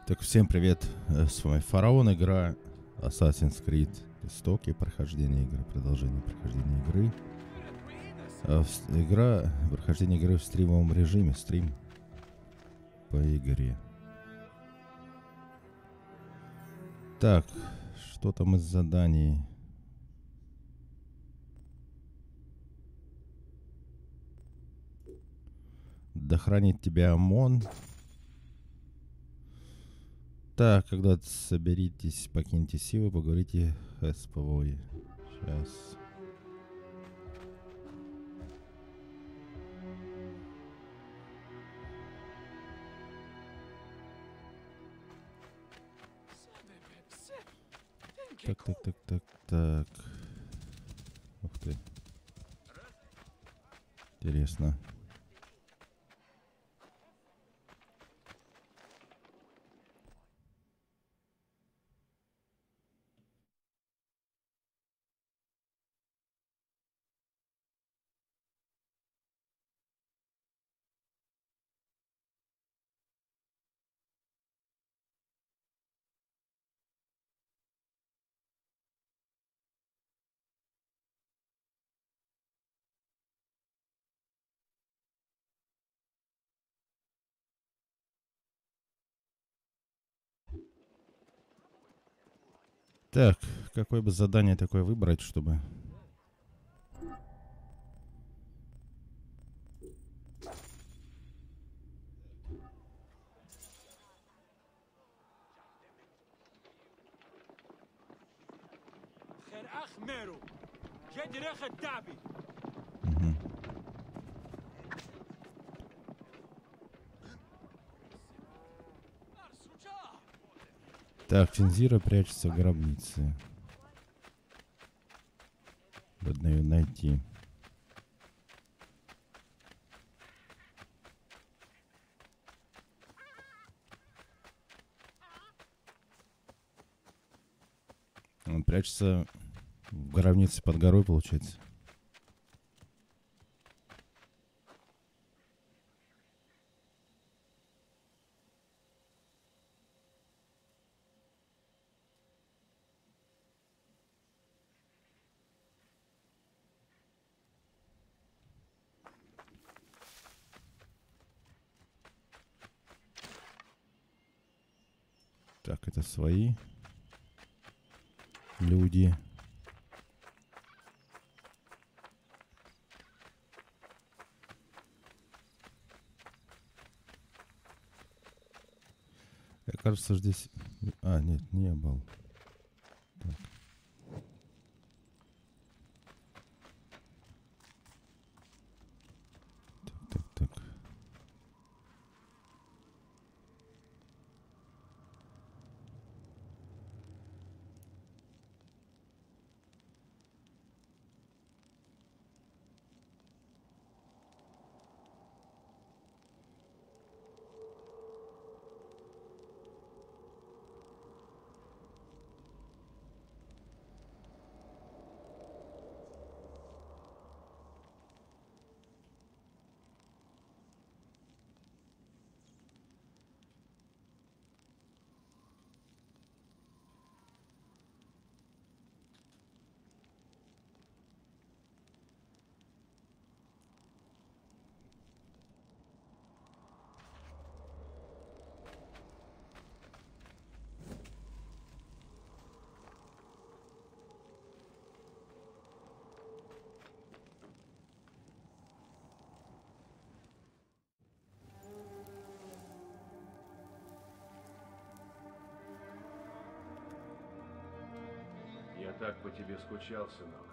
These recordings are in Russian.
Так, всем привет, с вами Фараон, игра Assassin's Creed Истоки, прохождение игры, продолжение прохождения игры. Прохождение игры в стримовом режиме, стрим по игре. Так, что там из заданий? Да хранит тебя ОМОН. Так, когда соберитесь, покиньте силы, поговорите с ПВО. Сейчас. Так. Ух ты. Интересно. Так, какое бы задание такое выбрать, чтобы... Мгм. Так, Финзира прячется в гробнице. Надо ее найти. Он прячется в гробнице под горой, получается. Так, это свои люди. Я, кажется, здесь... А, нет, не был. Так. Так. Я так по тебе скучал, сынок.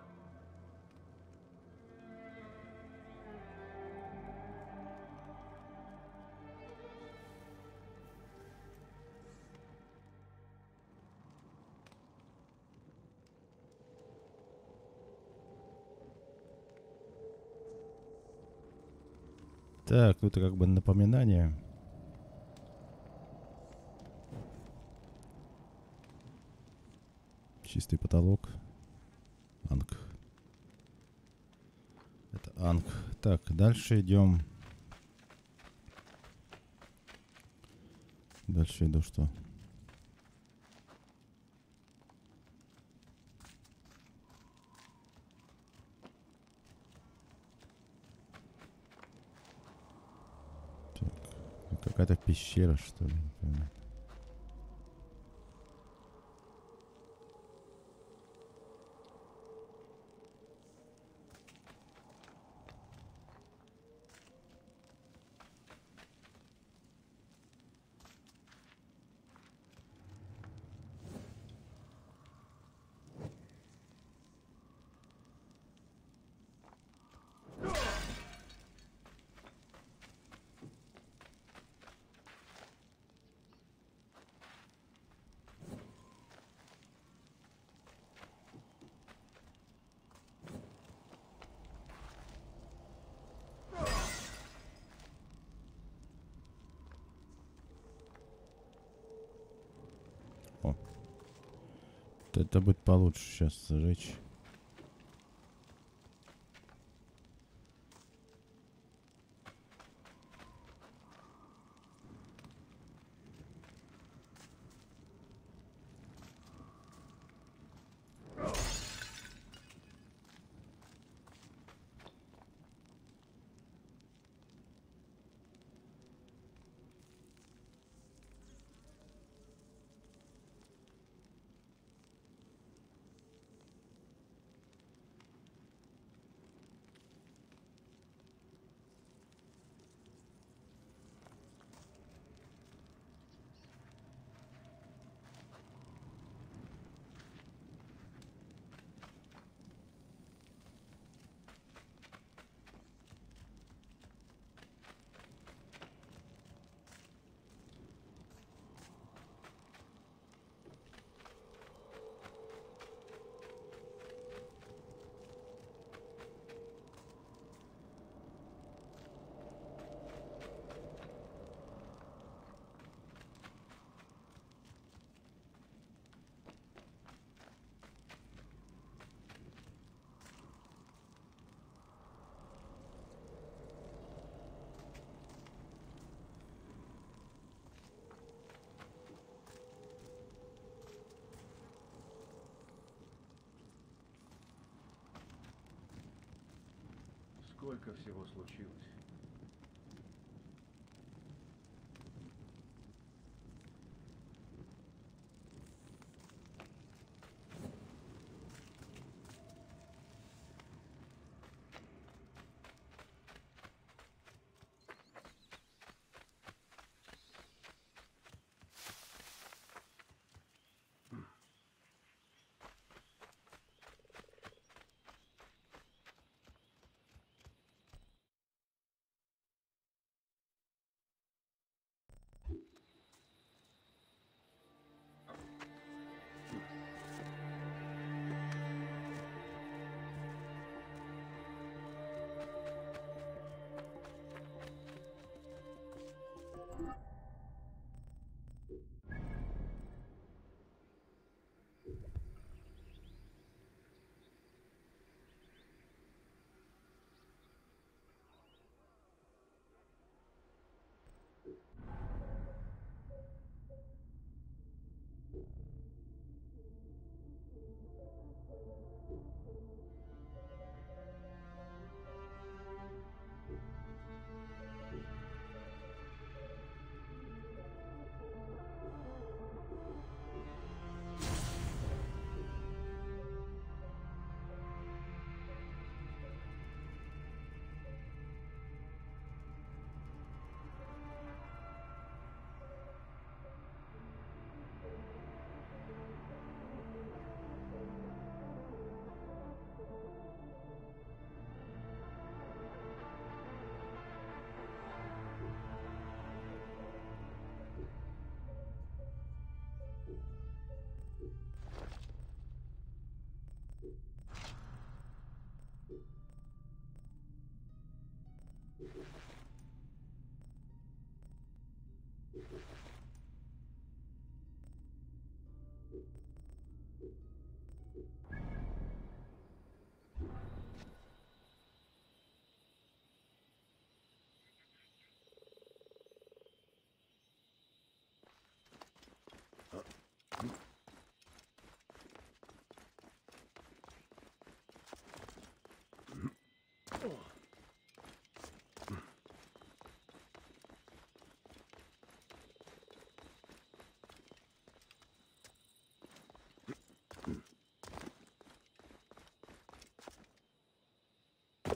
Так, ну это как бы напоминание. Чистый потолок. Анг. Это Анг. Так, дальше идем Дальше иду что? Так. Какая-то пещера, что ли? Не пойму. О. Это будет получше сейчас зажечь. Сколько всего случилось?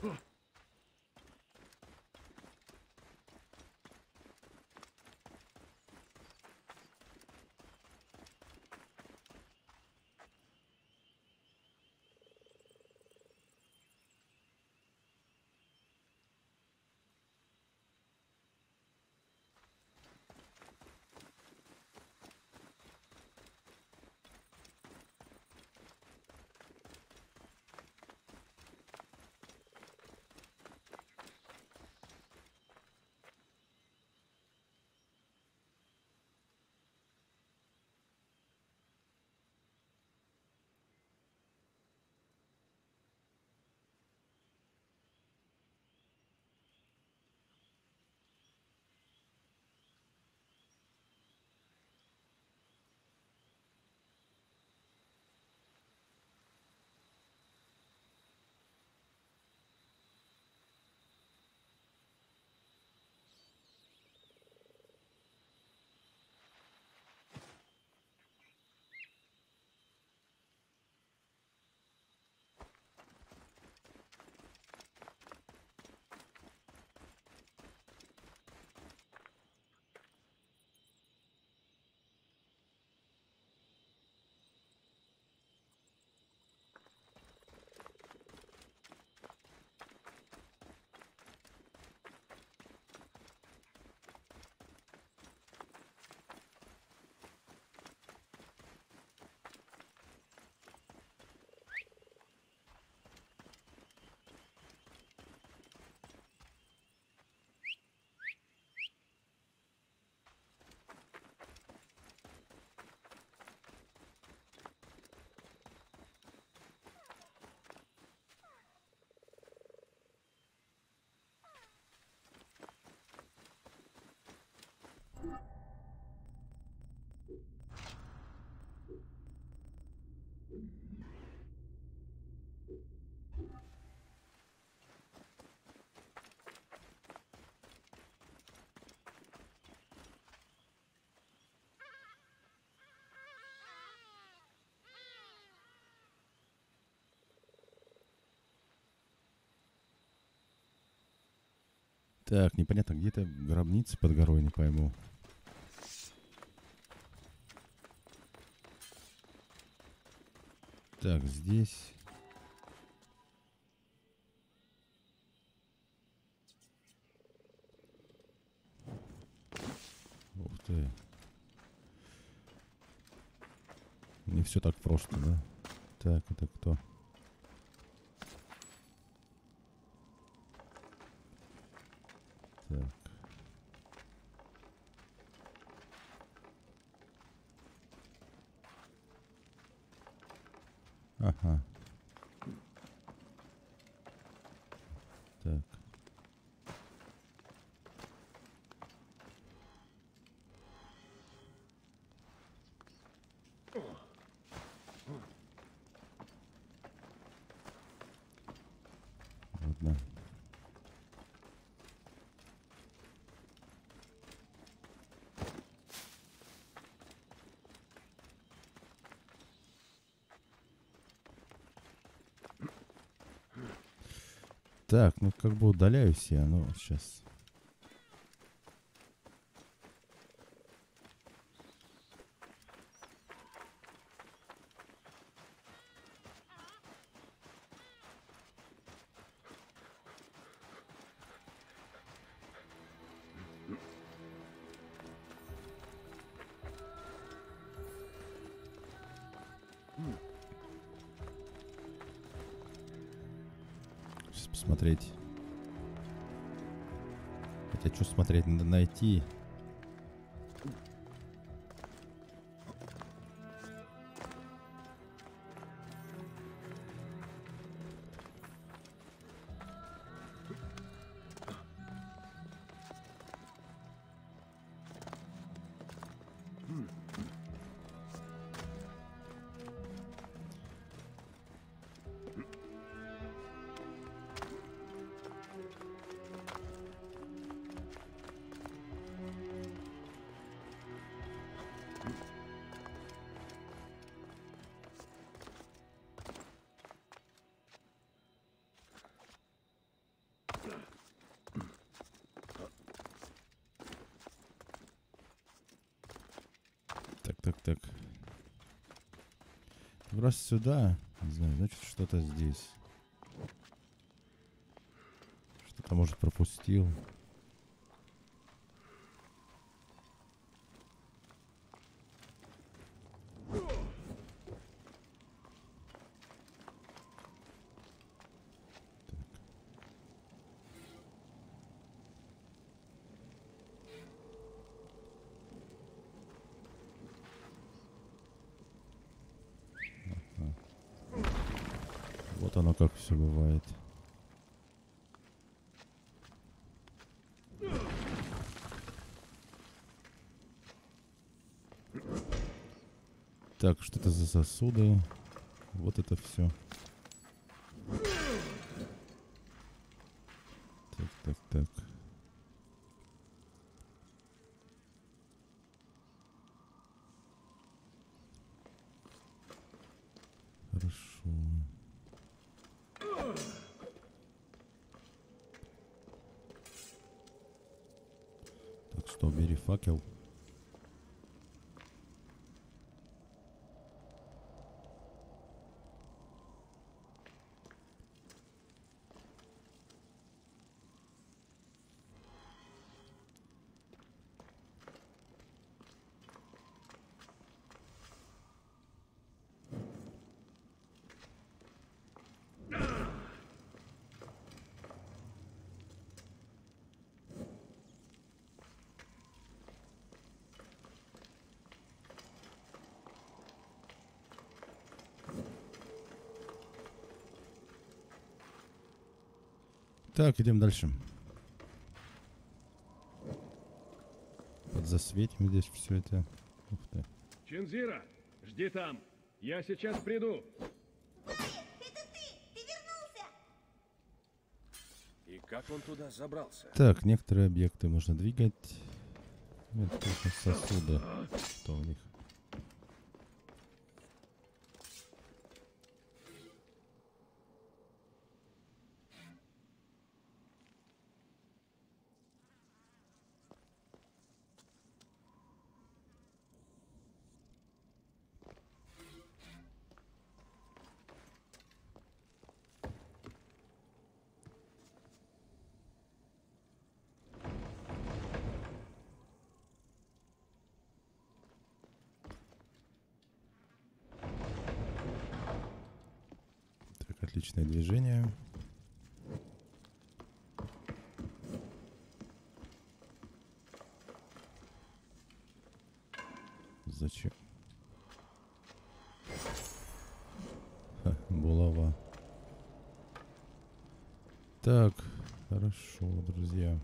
Так, непонятно, где-то гробница под горой, не пойму. Так, здесь... Ух ты. Не все так просто, да? Так, это кто? Так. Ага. Так. Ладно. Так, ну как бы удаляюсь я, но сейчас. Сейчас посмотреть. Хотя что смотреть, надо найти. так. Раз сюда. Не знаю, значит что-то здесь. Что-то, может, пропустил. Вот оно как все бывает. Так, что это за сосуды? Вот это все. Так, так, так. Хорошо. Так что, бери факел. Так, идем дальше. Подзасветим здесь все это. Ух ты. Чинзира, жди там. Я сейчас приду. Это ты вернулся! И как он туда забрался? Так, некоторые объекты можно двигать. Это только сосуды. Что у них? Так, отличное движение. Зачем? Ха, булава. Так, хорошо, друзья.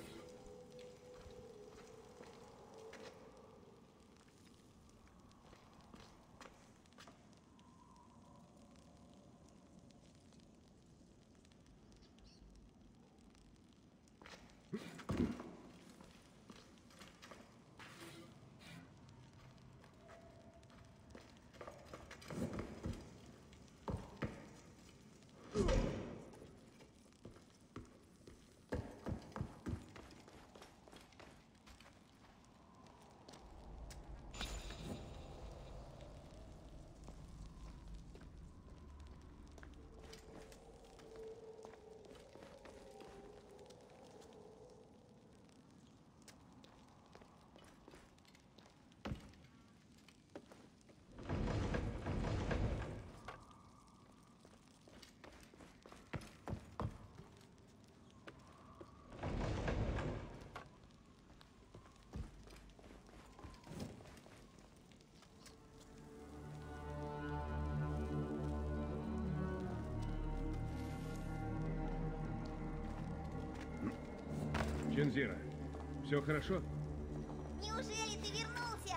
Чинзира, все хорошо? Неужели ты вернулся?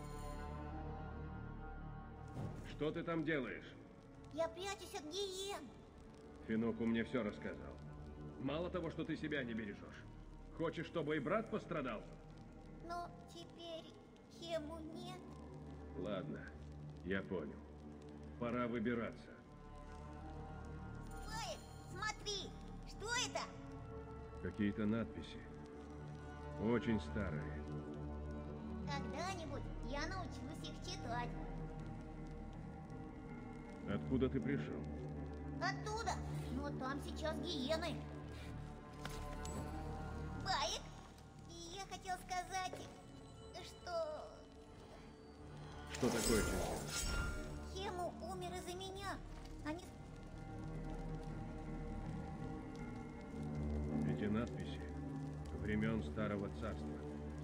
Что ты там делаешь? Я прячусь от гиен. Финоку мне все рассказал. Мало того, что ты себя не бережешь. Хочешь, чтобы и брат пострадал? Но теперь Хему нет. Ладно, я понял. Пора выбираться. Лоик, смотри, что это? Какие-то надписи. Очень старые. Когда-нибудь Я научилась их читать. Откуда ты пришел? Оттуда. Но там сейчас гиены. Баек, я хотел сказать, что Что такое, Чингис? Хему умер из-за меня. Они... Эти надписи времен Старого Царства.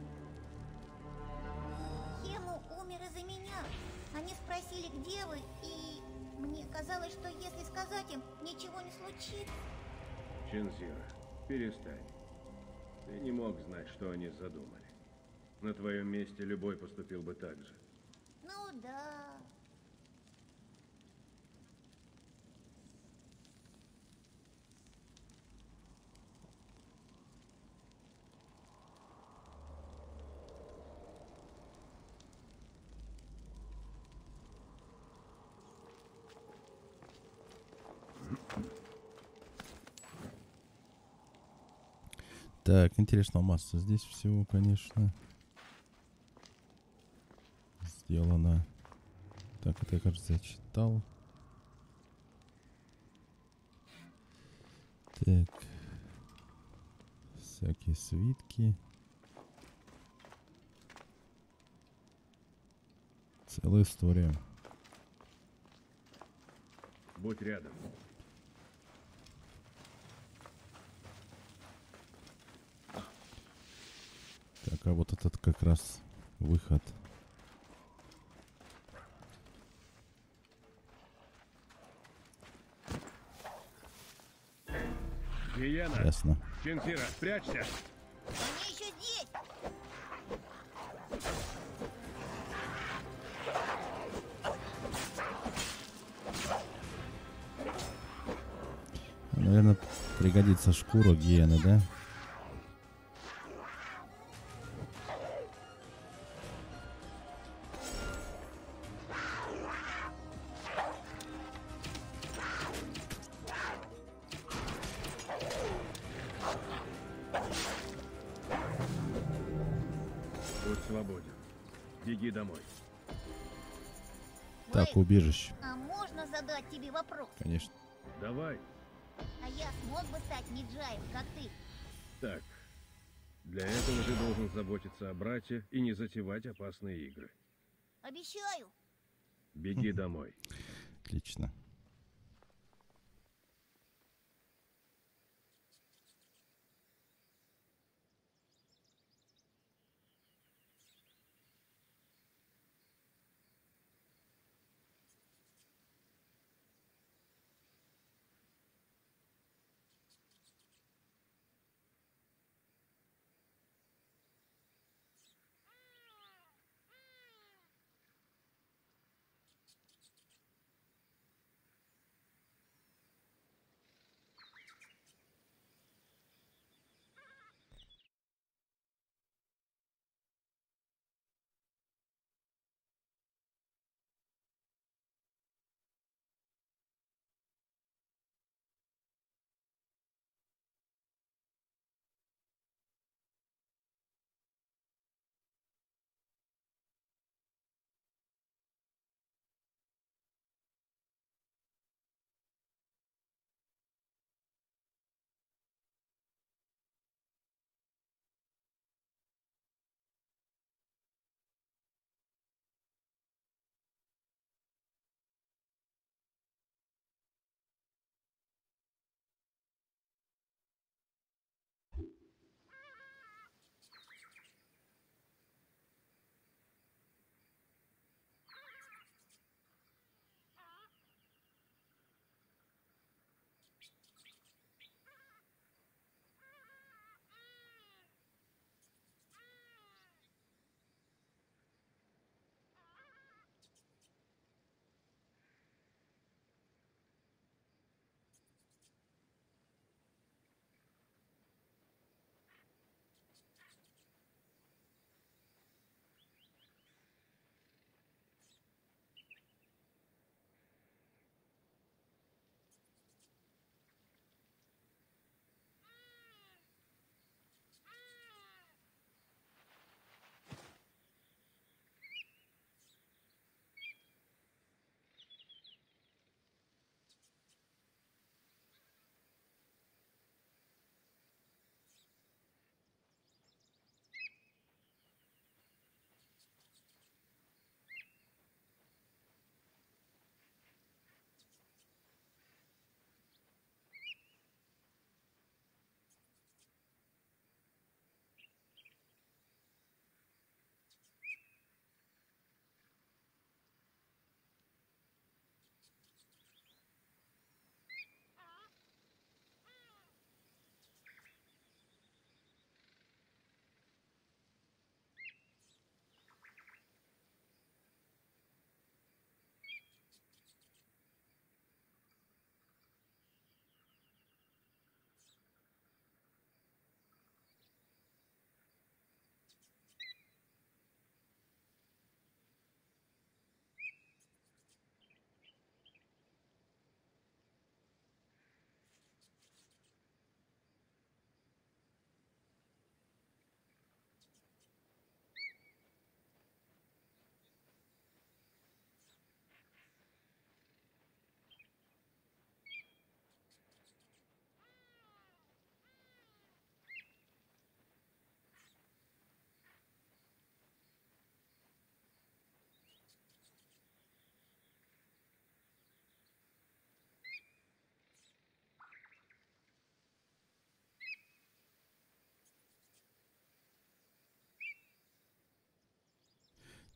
Хему умер из-за меня. Они спросили, где вы, и мне казалось, что если сказать им, ничего не случится. Чинзира, перестань. Ты не мог знать, что они задумали. На твоем месте любой поступил бы так же. Ну да. Так, интересно, масса здесь всего, конечно, сделано. Так, это я, кажется, читал. Так. Всякие свитки. Целая история. Будь рядом. Так, а вот этот как раз выход. Гиена! Ясно. Чинзира, спрячься! Они еще здесь. Наверное, пригодится шкура гиены, да? Будь свободен. Беги домой. Так, Бэйк, убежище. а можно задать тебе вопрос? Конечно. Давай. А я смог бы стать Ниджаем, как ты? Так. Для этого ты должен заботиться о брате и не затевать опасные игры. Обещаю. Беги домой. Отлично.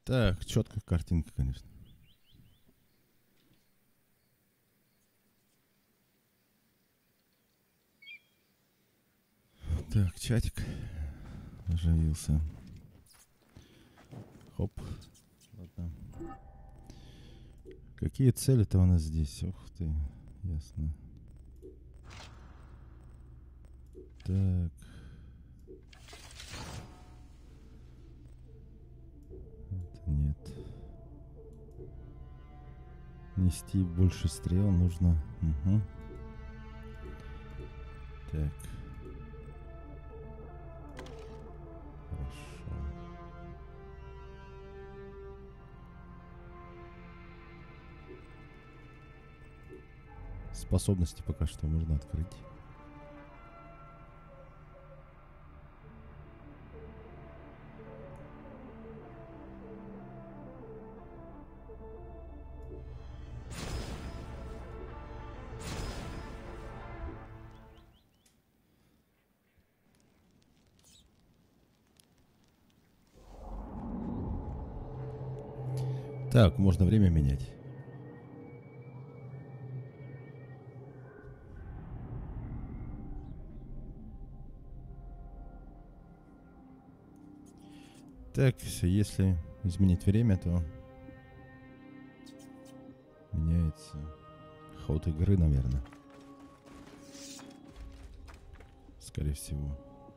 Так, четкая картинка, конечно. Так, чатик оживился. Хоп. Ладно. Какие цели-то у нас здесь? Ух ты, ясно. Так. Это нет. Нести больше стрел нужно. Угу. Так. Хорошо. Способности пока что можно открыть. Так, можно время менять. Так, если изменить время, то меняется ход игры, наверное. Скорее всего.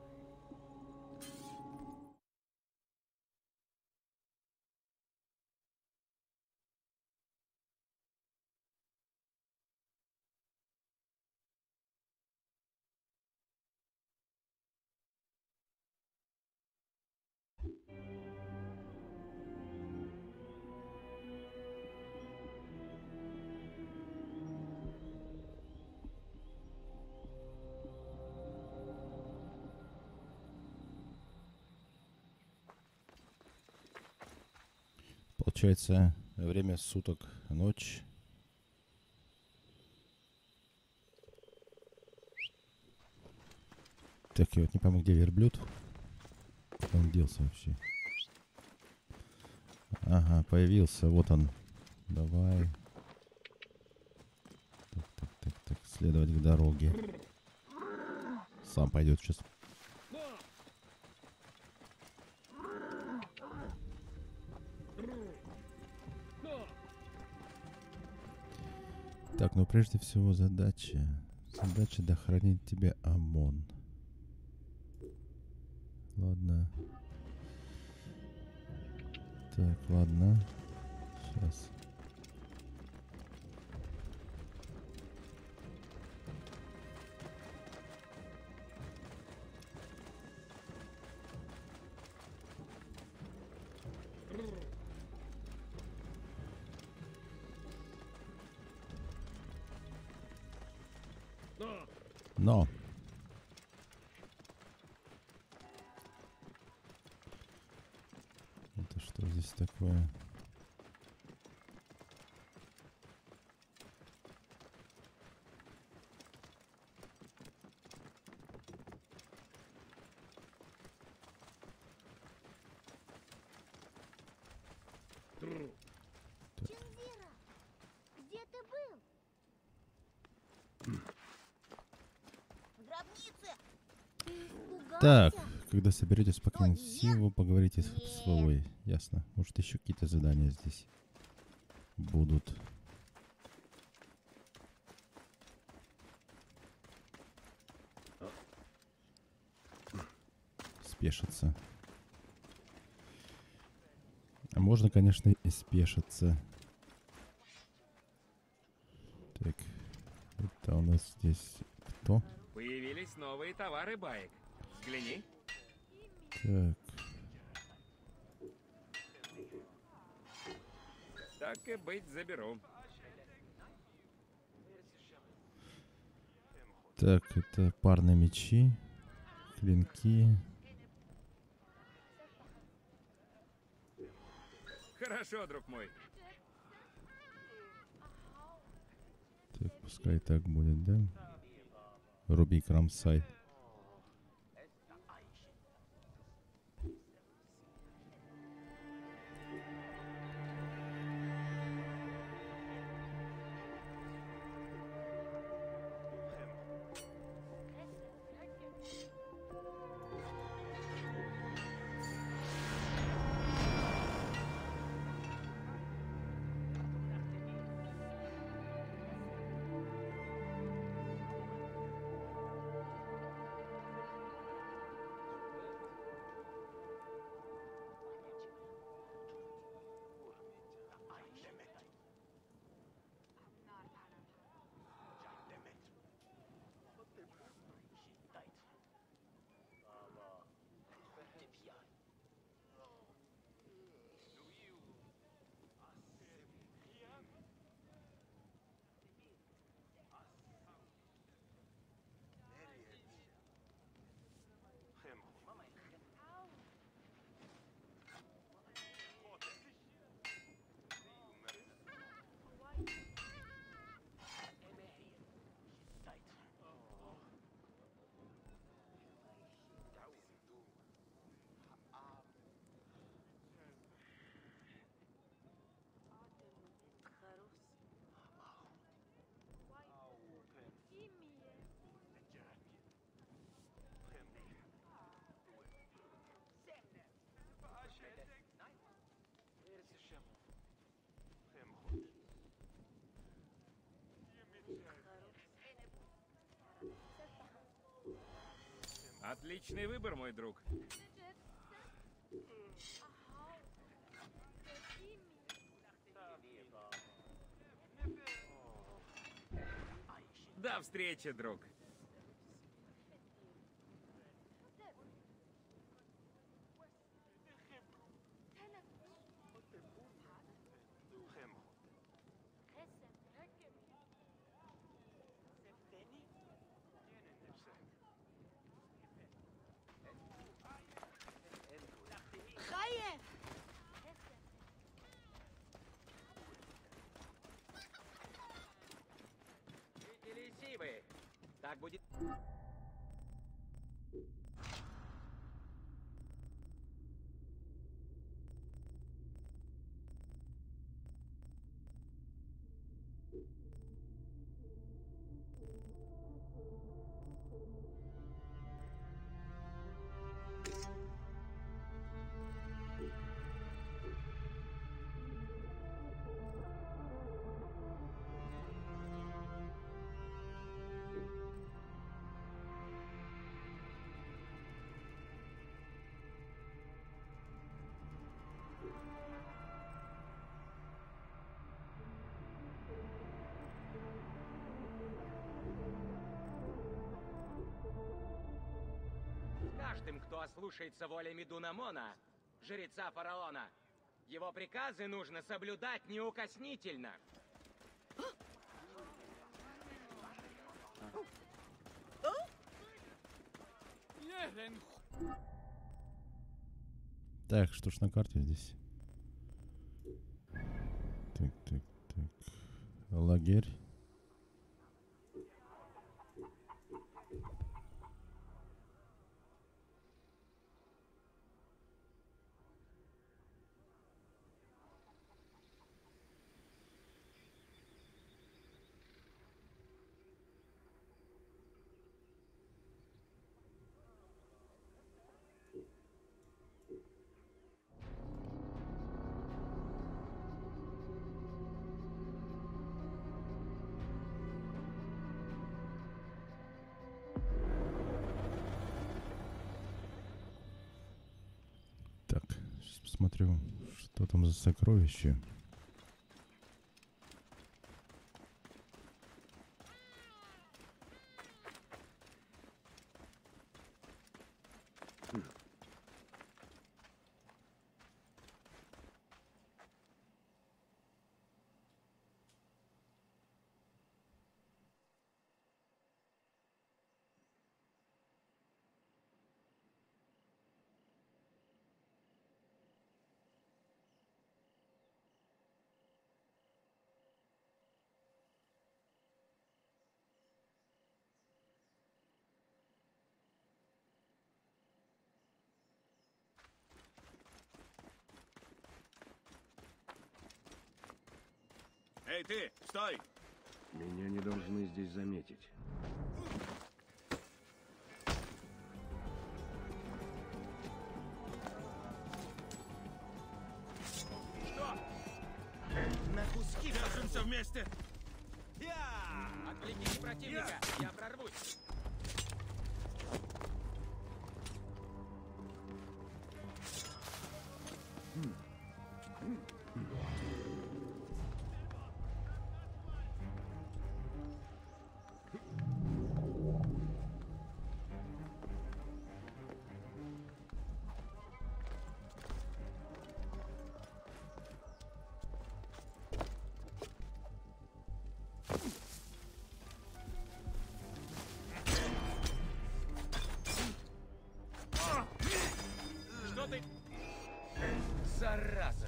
Получается, время суток ночь. Так, я вот не пойму, где верблюд. Куда он делся вообще? Ага, появился. Вот он. Давай. Так. Следовать к дороге. Сам пойдет сейчас. Так, ну прежде всего задача. Задача дохранить тебе ОМОН. Ладно. Так, ладно. Сейчас. Но. Это что здесь такое? Чинзира, где ты был? В гробнице. Ты испугался? Так, когда соберетесь покинуть Сиву, поговорите с Вовой. Ясно. Может, еще какие-то задания здесь будут. Спешиться. А можно, конечно, и спешиться. Так, это у нас здесь кто? Появились новые товары, Баек. Взгляни. Так, Так и быть, заберу. так, это парные мечи, клинки. Хорошо, друг мой. Так, пускай так будет, да? Руби Крамсай. Отличный выбор, мой друг. До встречи, друг. Жители Сивы. Так будет... Каждым, кто ослушается воли Медунамона, жреца фараона, его приказы нужно соблюдать неукоснительно. Так, что ж на карте здесь? Так, так, так. Лагерь. Так, сейчас посмотрю, что там за сокровище. Эй, ты, стой! Меня не должны здесь заметить. Что? На куски держимся вместе! Отвлеките противника, я прорвусь. Что ты? Зараза!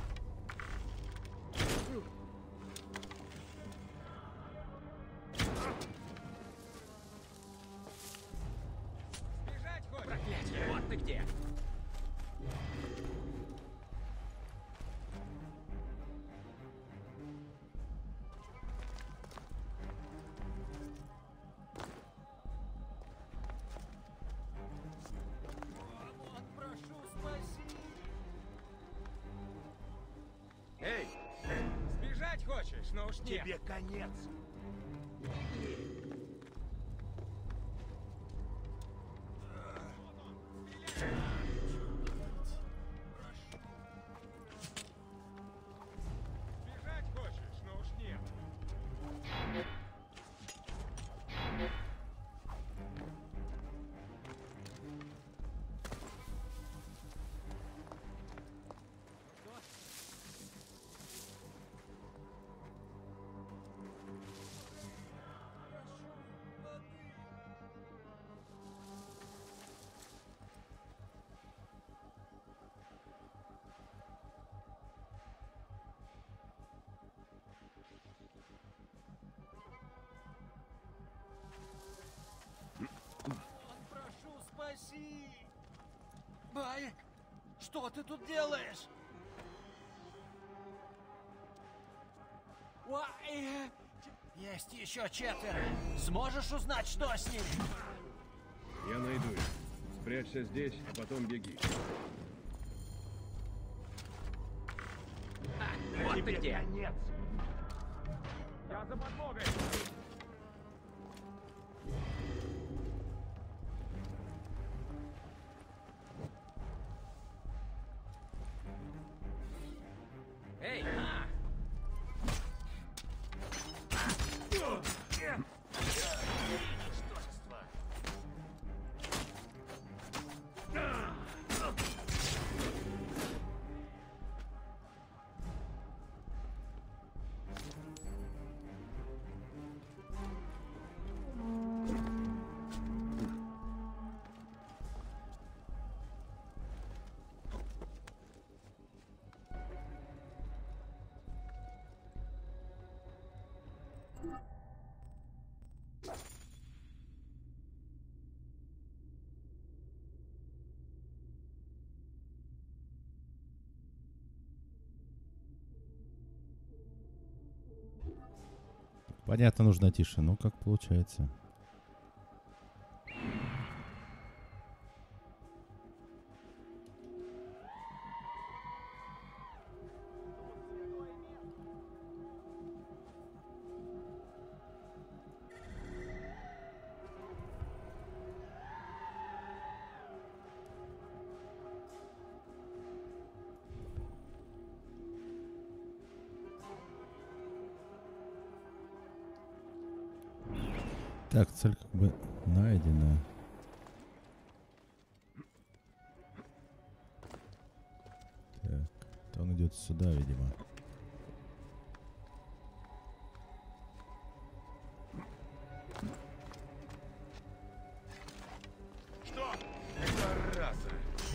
Сбежать хочешь? Проклятие! Вот ты где! Эй, Сбежать хочешь? Но уж нет. тебе конец! спаси! Байк, что ты тут делаешь? Есть еще 4. Сможешь узнать, что с ними? Я найду их. Спрячься здесь, а потом беги. Вот ты где! Конец. Я за подмогой. Эй! Понятно, нужно тише. Ну, как получается. Так, цель как бы найдена. Так, то он идет сюда, видимо. Что? Зараза.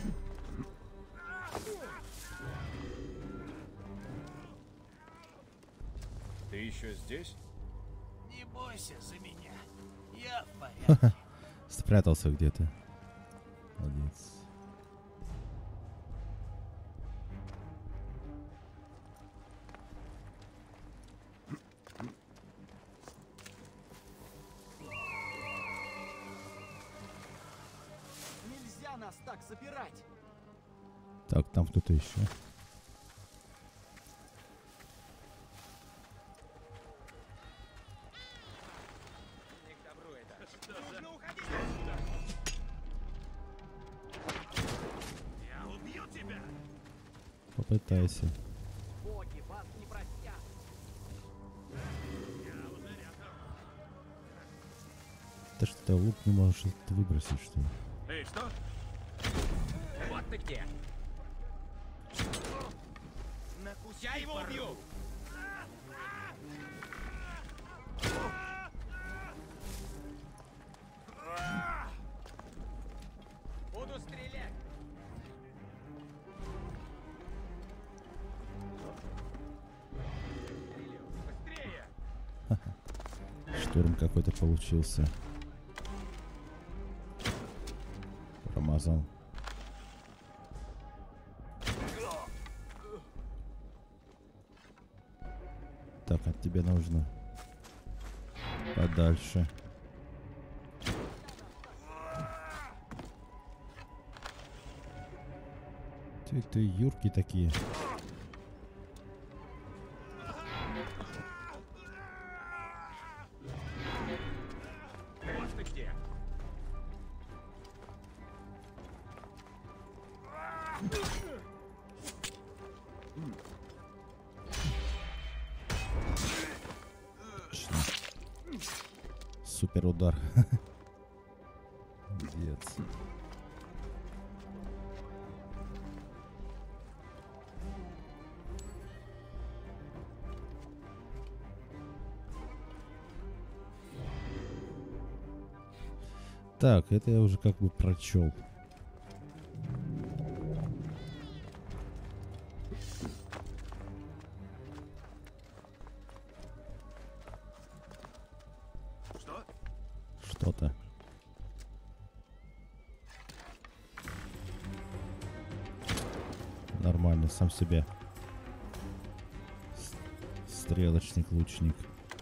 Ты еще здесь? Не бойся за меня. Я в порядке. Спрятался где-то. Молодец. Нельзя нас так запирать. Так, там кто-то еще. Не к добру это. Нужно уходить. Я убью тебя. Попытайся. Боги вас не простят. Я уже рядом. Ты что-то лук не можешь выбросить, что ли? Эй, что? Вот ты где! На куски Я его порву. убью! Буду стрелять! Быстрее! Штурм какой-то получился. Промазал. Так, от тебя нужно подальше. Ты юрки такие. Вот ты где! Отлично. Супер удар. Молодец. Так, это я уже как бы прочел. Что? Что-то. нормально, сам себе. Стрелочник, лучник.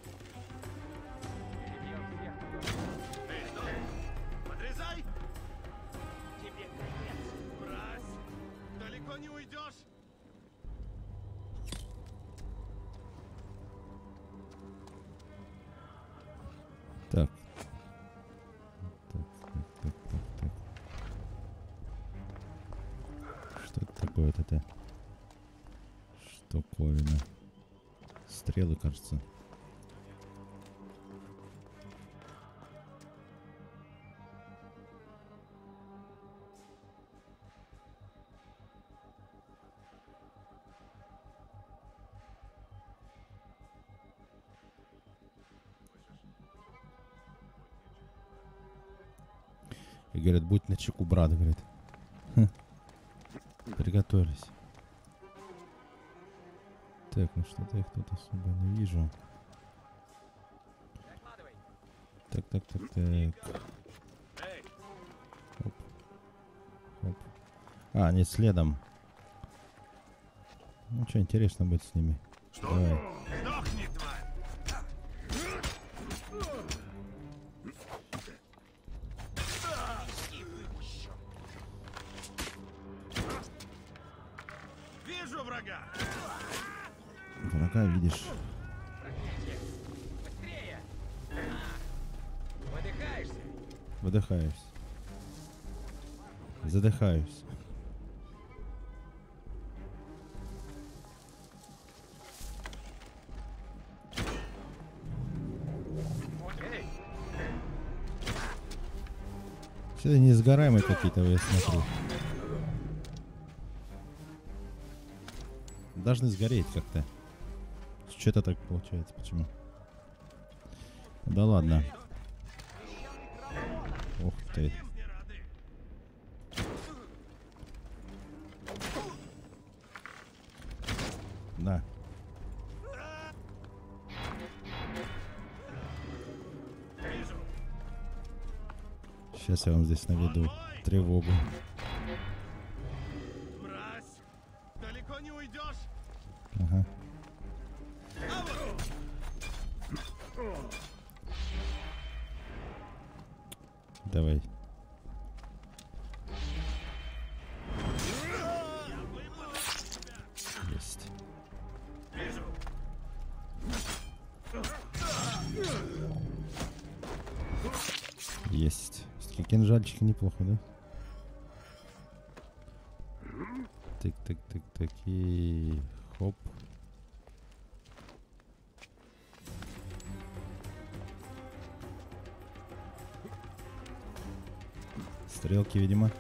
Подрезай! Тебе конец! Брась! Далеко не уйдешь! Так. Так. Что это такое-то? Штуковина. Стрелы, кажется. И говорят, будь начеку, брат, говорит. Приготовились. Так, ну что-то я тут особо не вижу. Так. Оп. Оп. А, нет, следом. Ну что, интересно будет с ними. Что? Давай. Сдохни, тварь! Вижу врага! Врага видишь. Быстрее! Выдыхаешься? Выдыхаюсь. Задыхаюсь. Эй, Все неизгораемые какие-то, я смотрю. Должны сгореть как-то. Что-то так получается. Почему? Да ладно. Ух ты. Не рады! Да. Вижу! Сейчас я вам здесь наведу тревогу. Брась! Далеко не уйдешь! Ага. А вот! Давай. Я выпал из тебя! Есть. Вижу! Есть. Все-таки кинжальчики неплохо, да? Так. И хоп. Стрелки, видимо.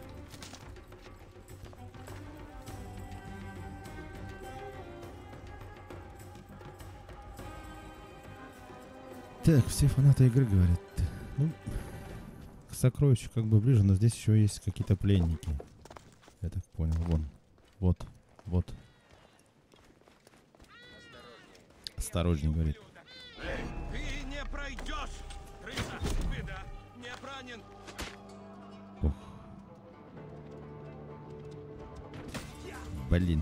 Так, все фанаты игры говорят. Ну, к сокровищу как бы ближе, но здесь еще есть какие-то пленники. Я так понял. Вон. Вот. Осторожней, говорит. Ты не пройдешь! Крыса! Беда! Не ранен! Ох. Блин.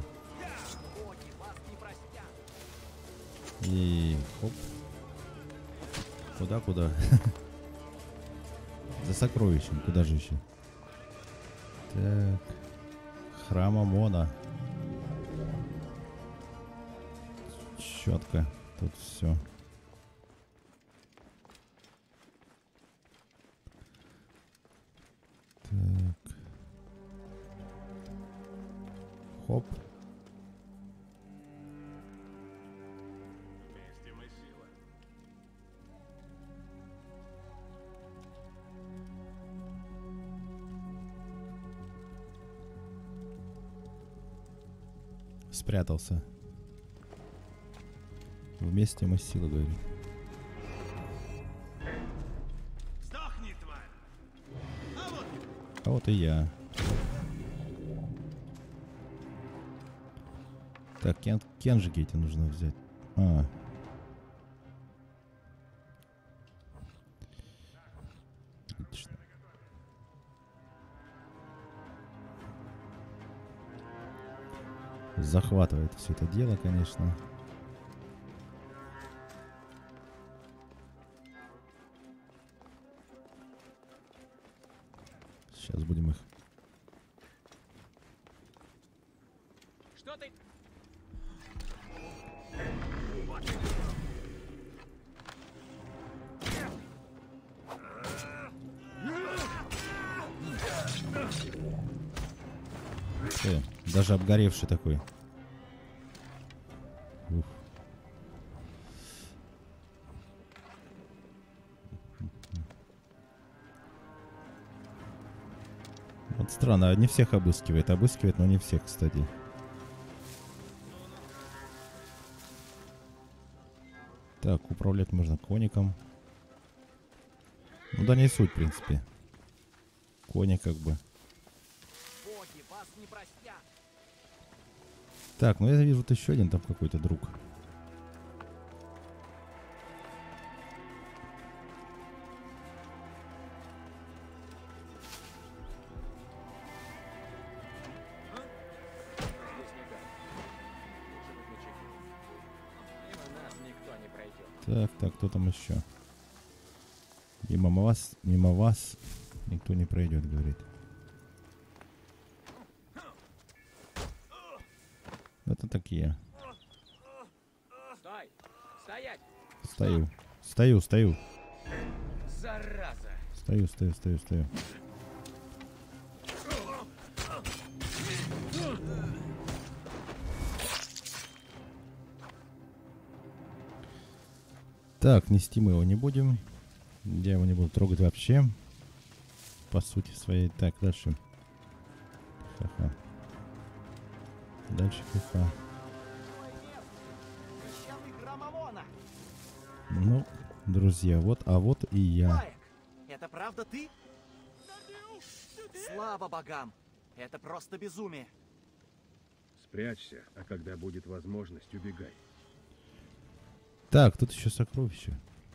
И хоп. Куда? За сокровищем. Куда же еще? Так. Храм Амона. Четко. Тут все. Так. Хоп. Вместе мы сила. Спрятался. Вместе мы сила, говорит. Сдохни, тварь! А вот! А вот и я. Так, Кенжики эти нужно взять. Отлично. Захватывает все это дело, конечно. Сейчас будем их... Что ты? Даже обгоревший такой. Ух. Вот странно, не всех обыскивает. Обыскивает, но не всех, кстати. Так, управлять можно коником. Ну да, не суть, в принципе. Кони как бы. Боги вас не простят. Так, ну я вижу вот еще один там какой-то друг. Здесь никак. Лучше быть начеку. Мимо нас никто не пройдет. Так, так, кто там еще? Мимо вас никто не пройдет, говорит. Это такие. Стой! Стоять! Стою. Зараза! Стою. Так, нести мы его не будем. Я его не буду трогать вообще. По сути своей. Так, дальше. Ха-ха. Дальше ха-ха. Священный храм Амона. Ну, друзья, вот, а вот и я. Майк, это правда ты? Слава богам! Это просто безумие. Спрячься, а когда будет возможность, убегай. Так, тут еще сокровища.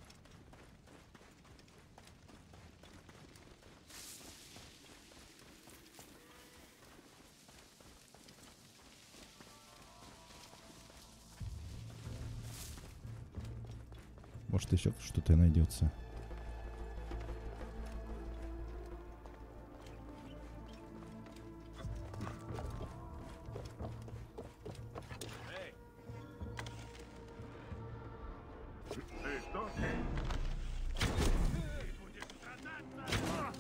Может, еще что-то найдется. Эй, Ты что? ты будешь страдать на...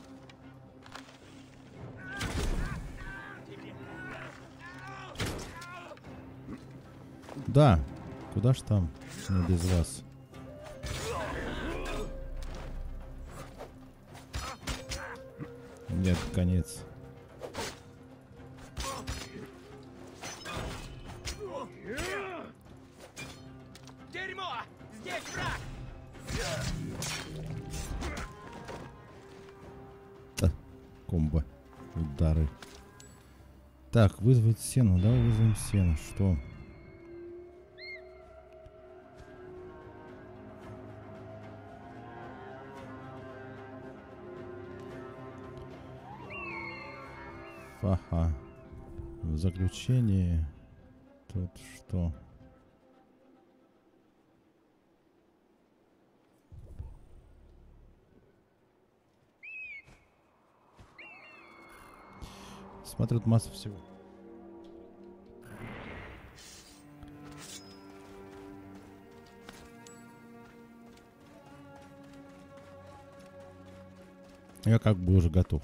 Да, куда ж там? Не без вас. Нет, конец. Дерьмо! Здесь враг! Комбо. Удары. Так, вызвать сену. Давай вызовем сену. Что? Ага. В заключение тут что? Смотрю, тут масса всего. Я как бы уже готов.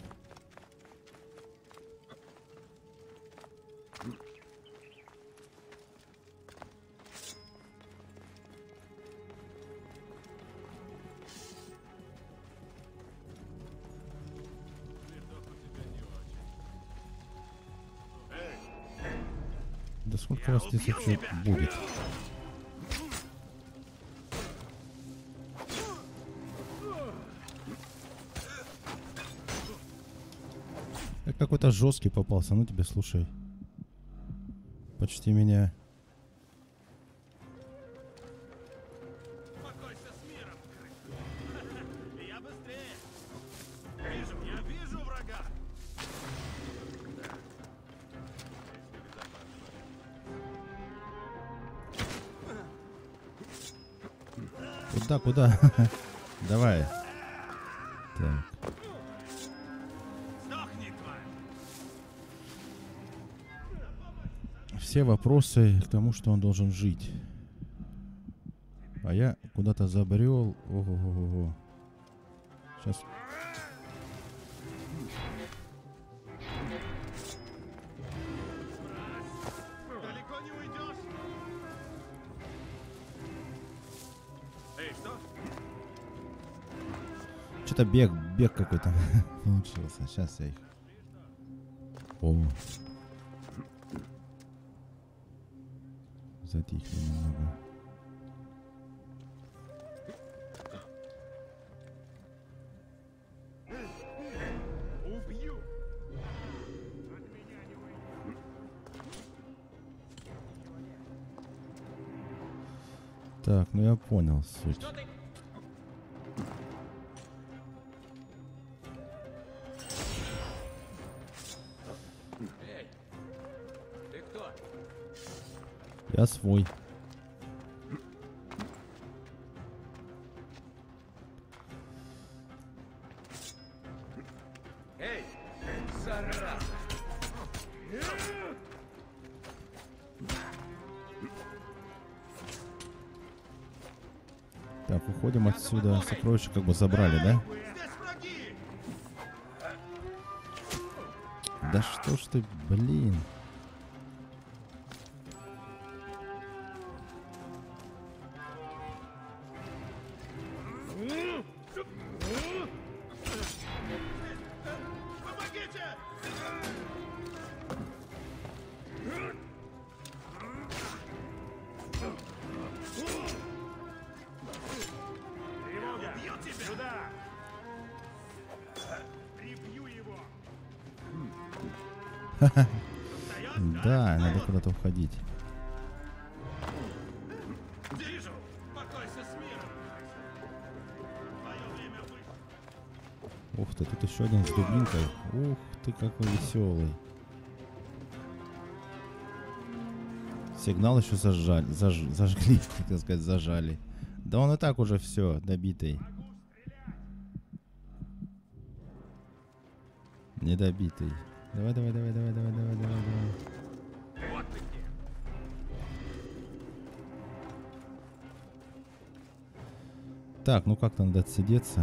Да сколько вас здесь вообще будет? Я какой-то жесткий попался. Ну тебе, слушай. Почти меня. Покойся с миром, крыса. Я быстрее. Я вижу врага. Куда, куда? Давай. Так. Сдохни, тварь! Все вопросы к тому, что он должен жить. А я куда-то забрел. Ого-го-го. Сейчас. Далеко не уйдешь! Эй, что? Что-то бег какой-то получился. Сейчас я их. О. Затихли немного. Убью! Так, ну я понял суть. Что ты? Эй, ты кто? Я свой. Эй, зараза! Так, уходим отсюда. Сокровища как бы забрали, да? Здесь враги! Да что ж ты, блин. Помогите! Тревога! Убью тебя! Сюда! Прибью его! Да, надо куда-то уходить. Вижу! Покойся с миром! Твое время вышло! Ух ты, тут еще один с дубинкой. Ух ты, какой веселый. Сигнал еще зажгли, хотел сказать, зажали. Да он и так уже все, добитый. Недобитый. Давай, давай, давай, давай, давай, давай, давай, давай. Вот ты где! Так, ну как-то надо отсидеться.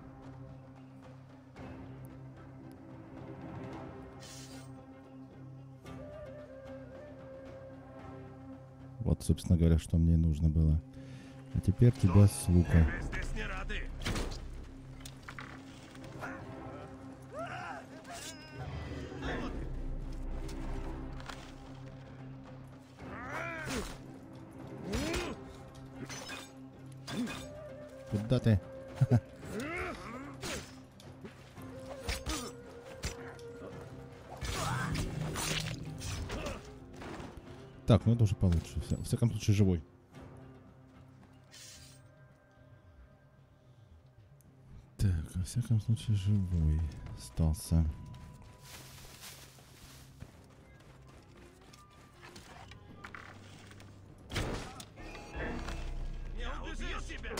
Вот, собственно говоря, что мне и нужно было. А теперь тебя с лука. Мы здесь не рады! Куда ты? Так, ну это уже получше. Во всяком случае, живой. Так, во всяком случае, живой остался. Я убью тебя!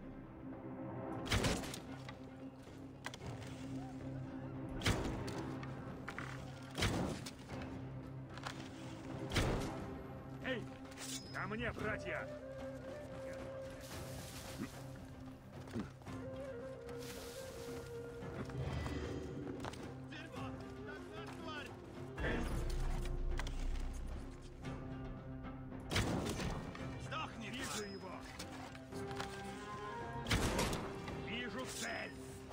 Эй! Ко мне, братья! Дерьмо! Назад, тварь! Сдохни, вижу его! Вижу цель!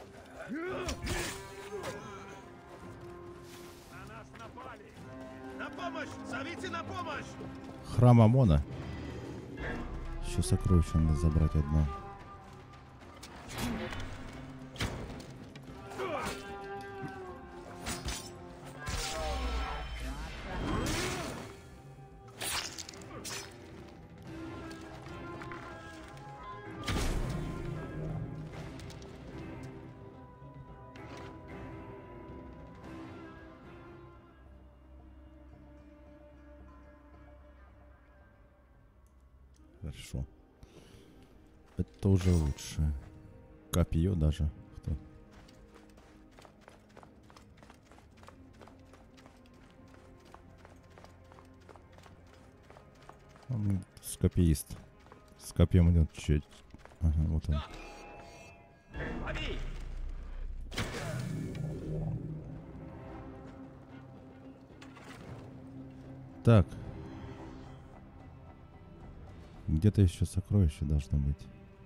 На нас напали! На помощь! Зовите на помощь! Храм Амона. Еще сокровище надо забрать одно. Хорошо. Это уже лучше. Копье даже. Кто? Он скопиист. С копьем идет чуть. Ага, вот он. Лови! Так. Где-то еще сокровище должно быть.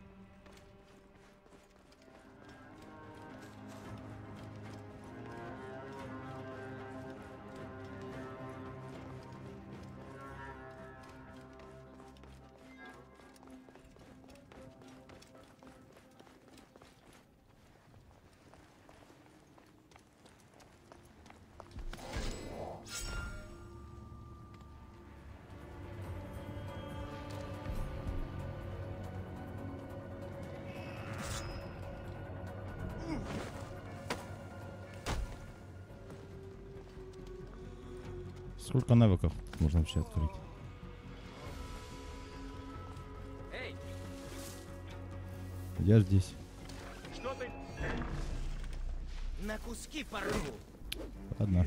Сколько навыков можно вообще открыть? Эй, Я здесь. что ты? На куски порву. Ладно.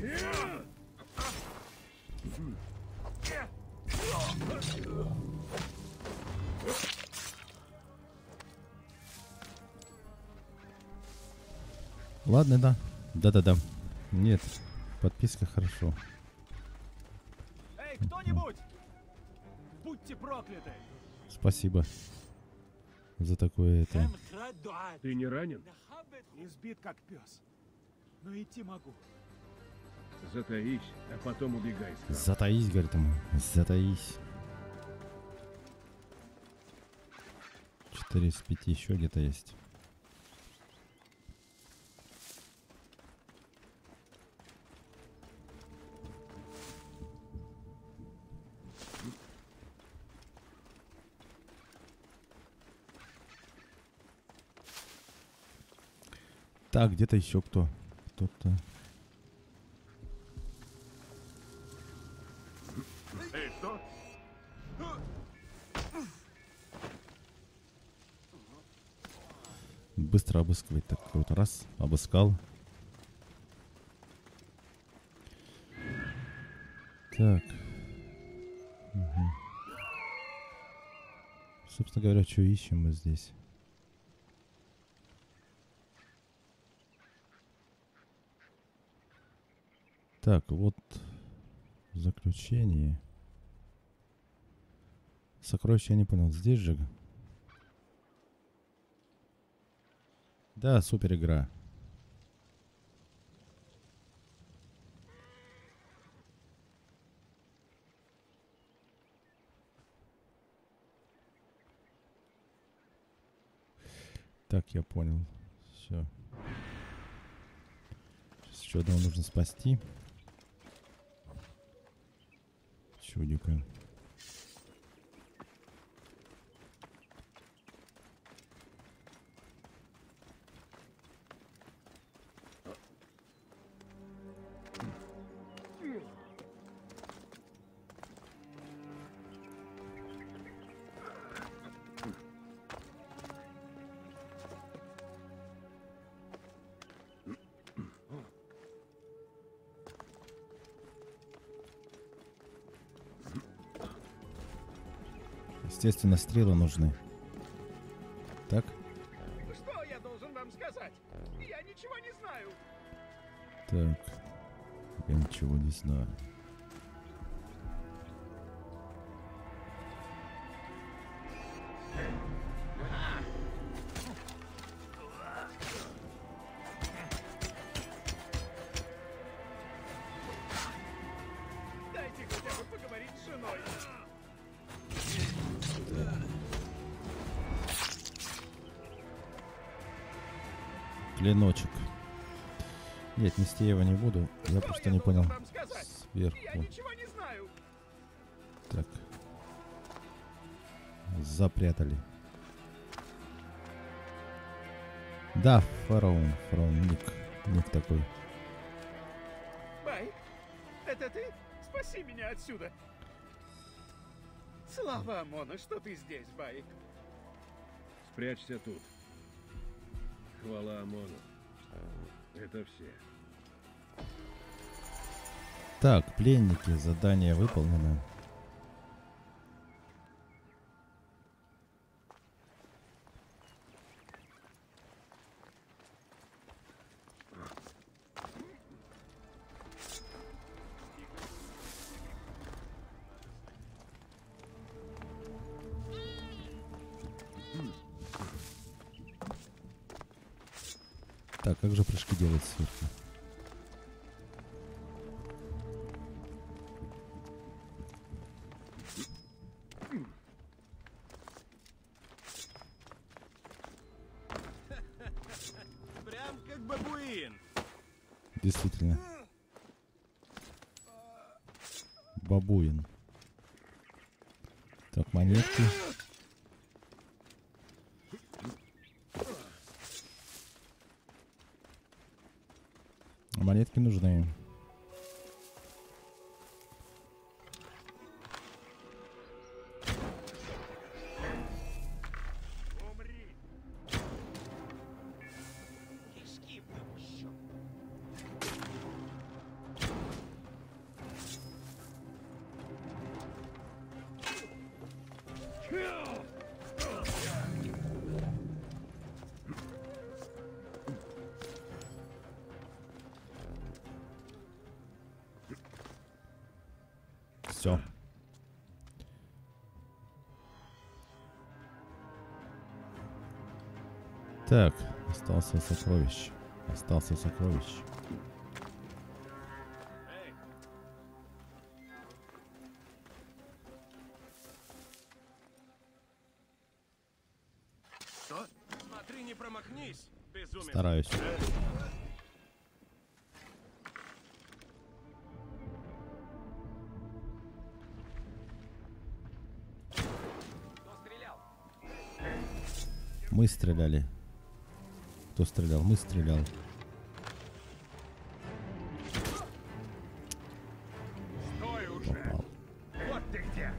Ладно, да. Да-да-да. Нет. Подписка хорошо. Эй, кто-нибудь! Будьте прокляты! Спасибо. За такое это. Ты не ранен? Избит как пес. Но идти могу. Затаись, а потом убегай. Затаись, говорит ему. Затаись. 4 из 5 еще где-то есть. Так, где-то еще кто? Кто-то. Эй, что? Быстро обыскивать. Так, кого-то раз. Обыскал. Так. Угу. Собственно говоря, что ищем мы здесь? Так, вот заключение. Сокровище я не понял. Здесь же? Да, супер игра. Так, я понял. Все. Сейчас еще одного нужно спасти. Чудика. Естественно, стрелы нужны. Так? Что я должен вам сказать? Я ничего не знаю. Так. Я ничего не знаю. Дайте хотя бы поговорить с женой. Клиночек. Нет, нести я его не буду. Я Что просто я не понял. должен вам сказать? Сверху. Я ничего не знаю. Так. Запрятали. Да, фараон. Фараон. Ник такой. Бай, это ты? Спаси меня отсюда. Слава Амону, что ты здесь, Бай. Спрячься тут. Хвала Амону. Это все. Так, пленники, задание выполнено. Так, как же прыжки делать сверху? Прям как бабуин. Действительно. Бабуин. Так, монетки. Монетки нужны. Кишки выпущу. Все. Так, остался сокровищ. Остался сокровищ. Эй, что? Смотри, не промахнись, безумец. Стараюсь. Кто стрелял? Мы стреляли. Кто стрелял? Мы стрелял. Стой уже! Попал. Вот ты где!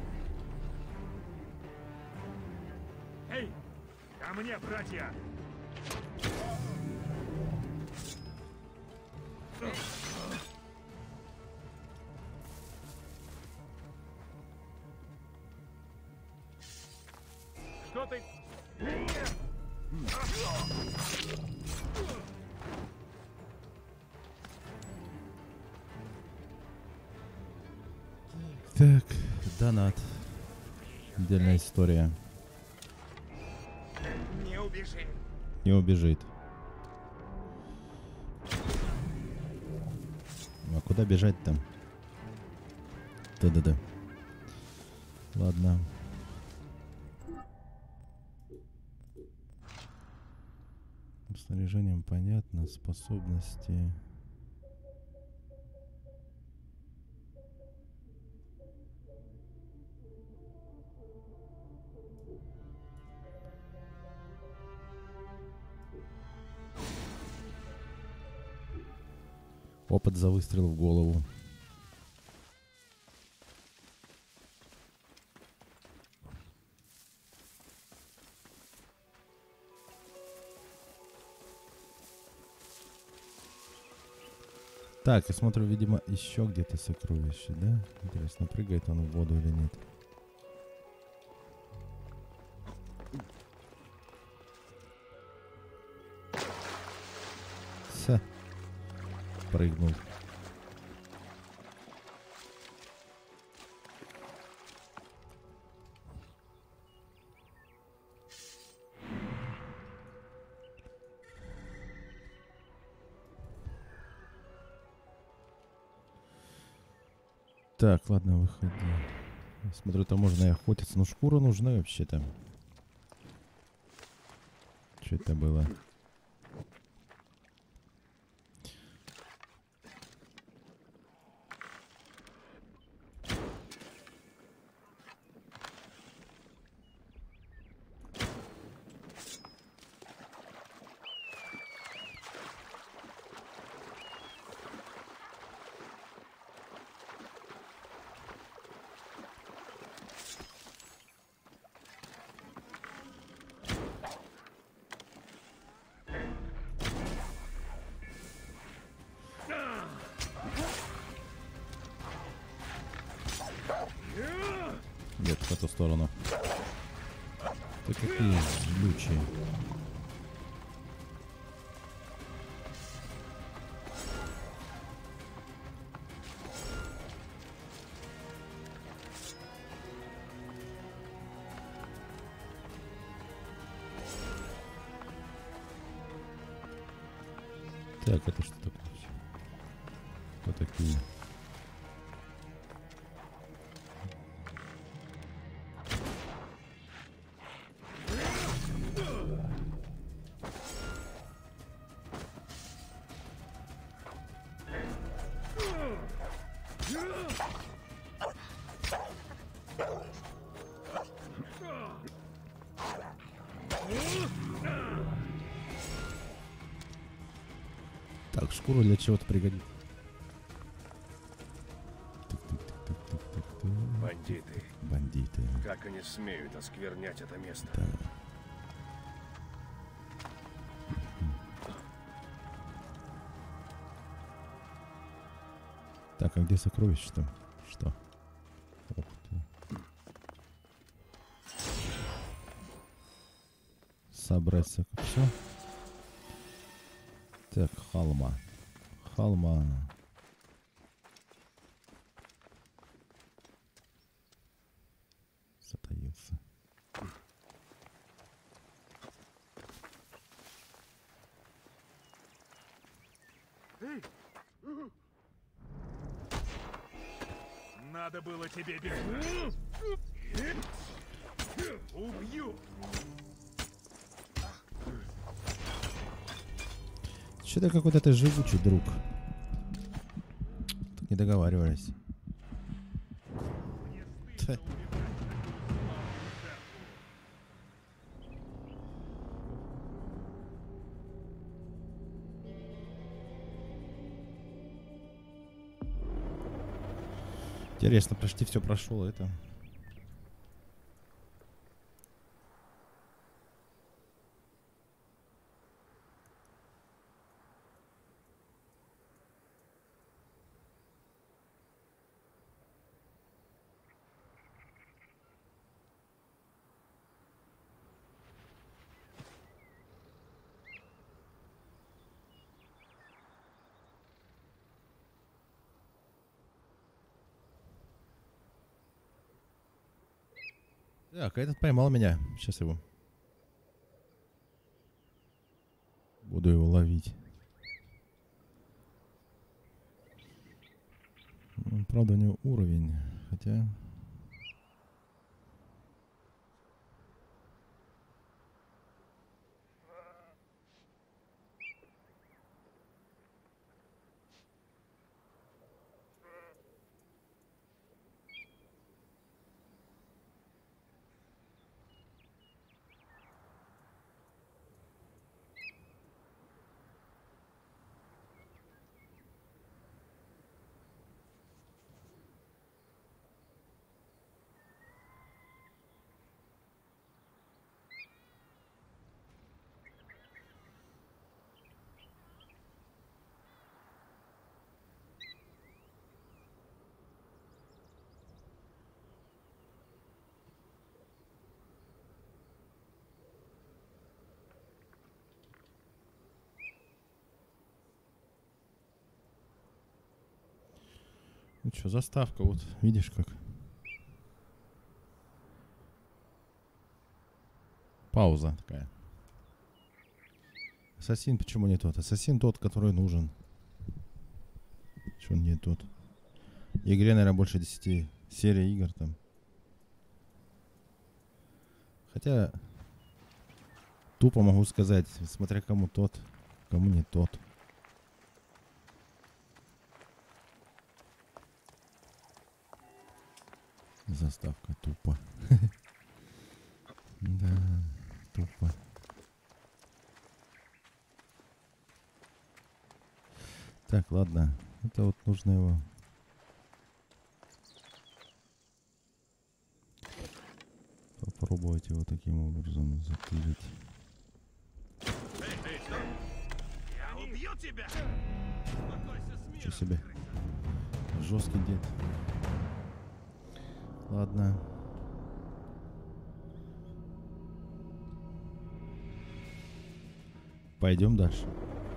Эй! Ко мне, братья! Что ты? Так, донат. Отдельная история. Не убежи. Не убежит. А куда бежать-то? Да-да-да. Ладно. Снаряжением понятно. Способности. Опыт за выстрел в голову. Так, я смотрю, видимо, еще где-то сокровище, да? Интересно, прыгает он в воду или нет? Ся. Прыгнул. Так, ладно, выходи. Смотрю, там можно и охотиться. Но шкура нужна вообще-то. Что это было? вот в эту сторону. Ты какие лючие. Так, это что такое? Кто такие? Так, шкура для чего-то пригодится. Бандиты. Бандиты. Как они смеют осквернять это место? Да. Так, а где сокровище-то? Что? Ух ты. Собрать все. Так, холма. Затаился. Надо было тебе бежать. Убью. Что-то какой-то ты живучий, друг. Тут не договаривались. Та. Интересно, почти все прошел это. Так, этот поймал меня. Сейчас его. Буду его ловить. Правда, у него уровень. Хотя... Ну что, заставка, вот, видишь как. Пауза такая. Ассасин почему не тот? Ассасин тот, который нужен. Что он не тот? Игре, наверное, больше 10 серий игр там. Хотя, тупо могу сказать, смотря кому тот, кому не тот. Заставка тупо. Да, тупо. Так, ладно. Это вот нужно его... Попробовать его таким образом запилить. Эй, что? Я убью тебя! Успокойся, с Что миром. себе? Жесткий дед. Ладно. Пойдем дальше.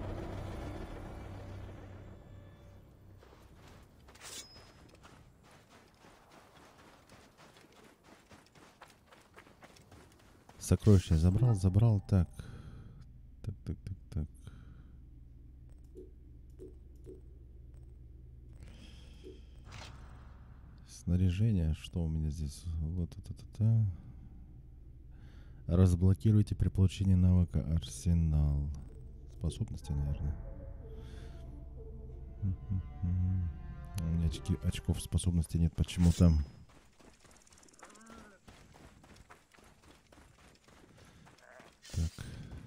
Сокровище я забрал. Так. Так. Снаряжение. Что у меня здесь? Вот это. Разблокируйте при получении навыка арсенал. Способности, наверное. У меня очков способности нет почему-то. Так.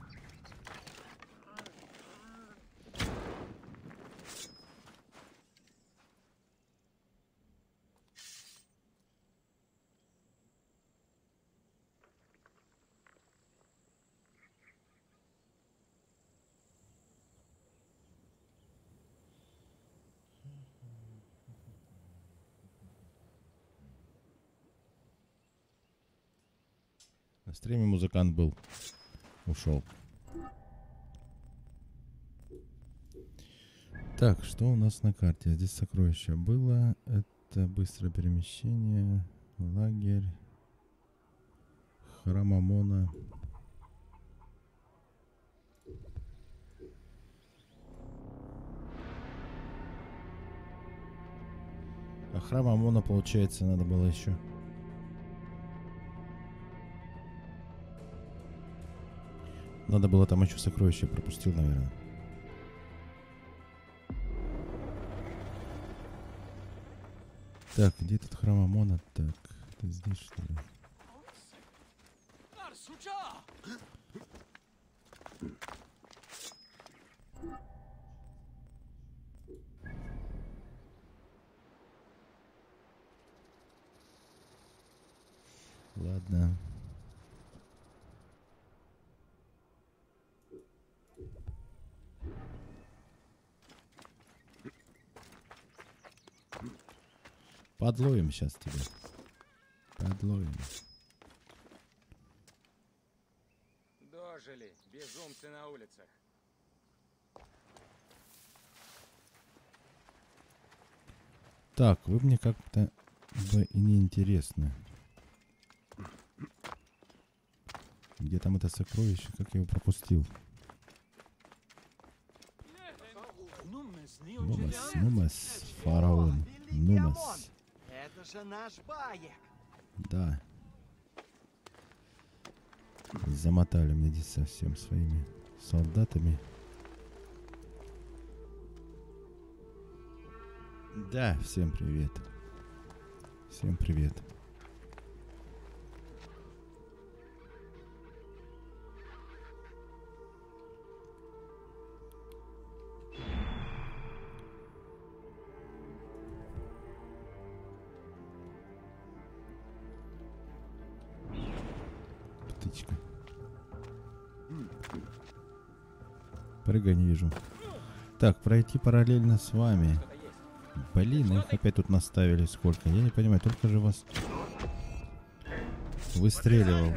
На стриме музыкант был. Ушел. Так, что у нас на карте? Здесь сокровище было. Это быстрое перемещение. Лагерь. Храм Амона. А храм Амона, получается, надо было еще. Надо было там еще сокровище, пропустил, наверное. Так, где этот храм Амона? Так, это здесь, что ли? Ладно. Подловим сейчас тебя. Подловим. Дожили, безумцы на улицах. Так, вы мне как-то бы и не интересны. Где там это сокровище? Как я его пропустил? Нумас, фараон. Нумас. Это же наш Баек. Да. Замотали мне здесь совсем своими солдатами. Да, всем привет. Всем привет. Птичка. Прыгай, не вижу. Так, пройти параллельно с вами. Блин, их опять тут наставили сколько. Я не понимаю, только же вас выстреливал.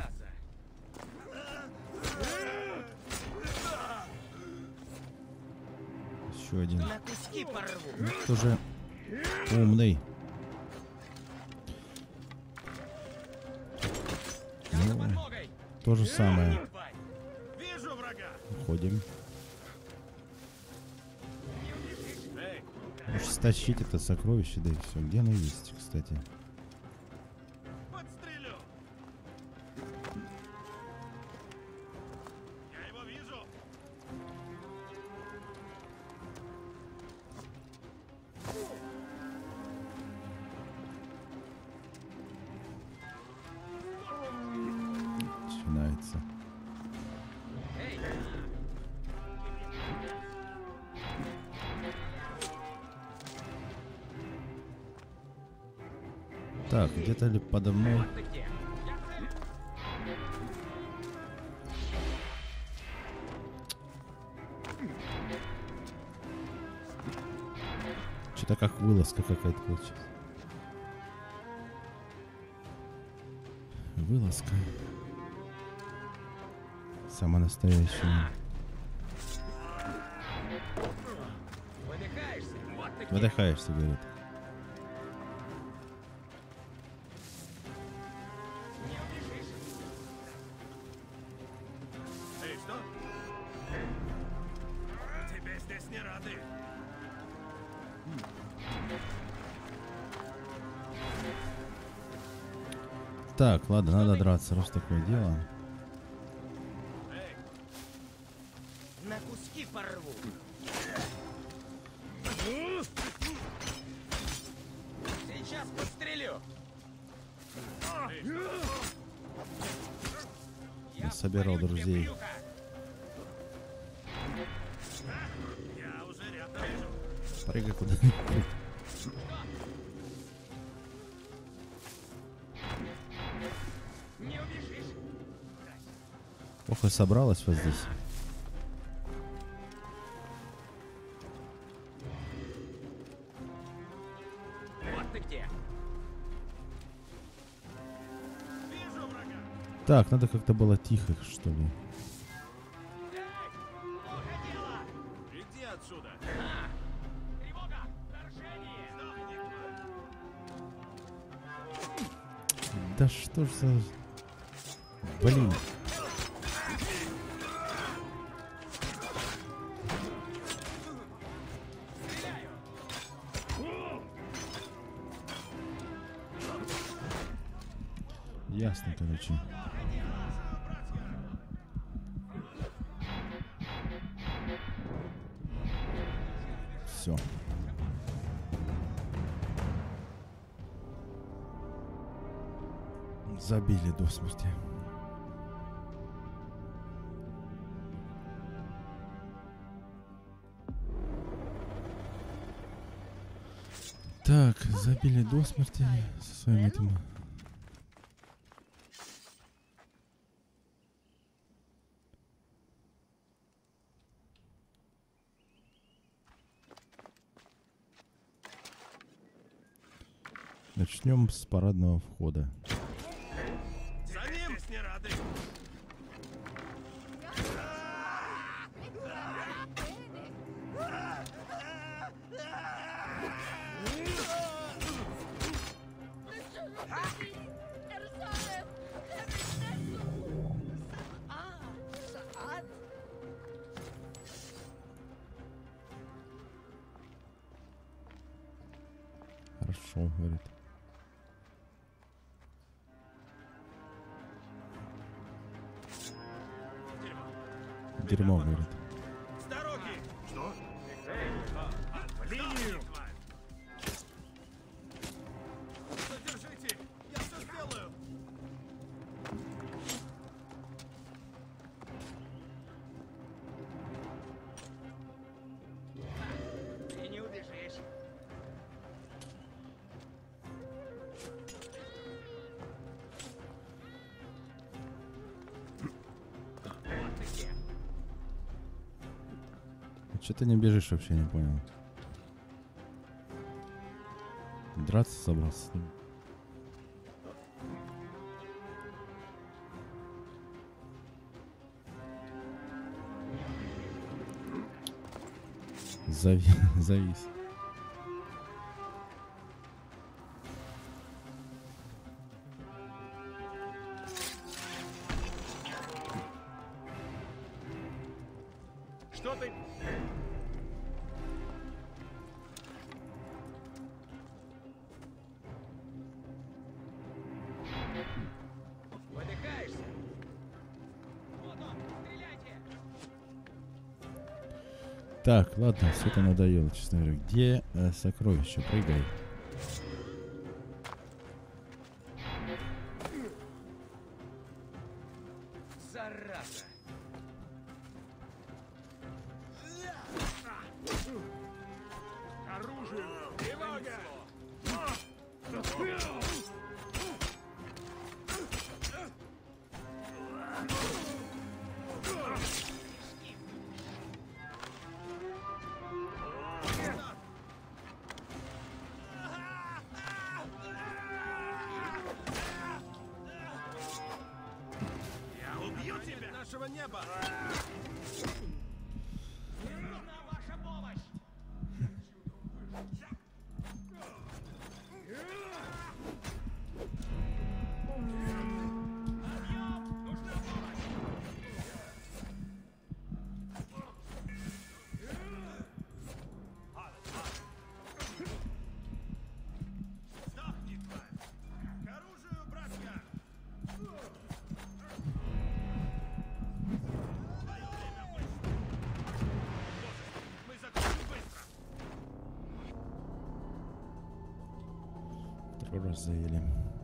Еще один. На куски порву. Ну, кто же умный. Ну, то же самое. Вижу врага. Уходим. Можешь стащить это сокровище, да и все. Где оно есть, кстати? Подстрелю. Я его вижу. Начинается. Так, где-то ли подо мной? Что-то как вылазка какая-то получилась. Вылазка. Самая настоящая. ты где? Выдыхаешься, говорит. Не убежишь. Эй, что? Тебе здесь не рады. Так, ладно, надо драться, раз такое дело. Эй, На куски порву. Сейчас подстрелю. Я Собирал впарю тебе друзей. брюхо. я уже рядом вижу. Прыгай куда-нибудь. Не убежишь. Ох, и собралась вот здесь. Вот ты где. Вижу врага. Так, надо как-то было тихо, что ли. Плохо дело. Иди отсюда. Тревога. Вторжение. Да что ж за... Блин. Ясно, короче. Все. Забили до смерти. Так, забили до смерти со своим этим. Начнем с парадного входа. За ним здесь не рады. Хорошо, говорит. Дерьмо, говорит. С дороги. Что? В линию! Задержите. Я все сделаю. Ты не убежишь. Вот ты где. Че ты не бежишь вообще, не понял. Драться собрался с ним. Завис. Что ты? Выдыхаешься? Вот он, стреляйте! Так, ладно, все это надоело, честно говоря. Где сокровище? Прыгай. Зараза! Оружие! Тревога! Я убью тебя. Нашего неба. Нужна ваша помощь! Второй раз заели.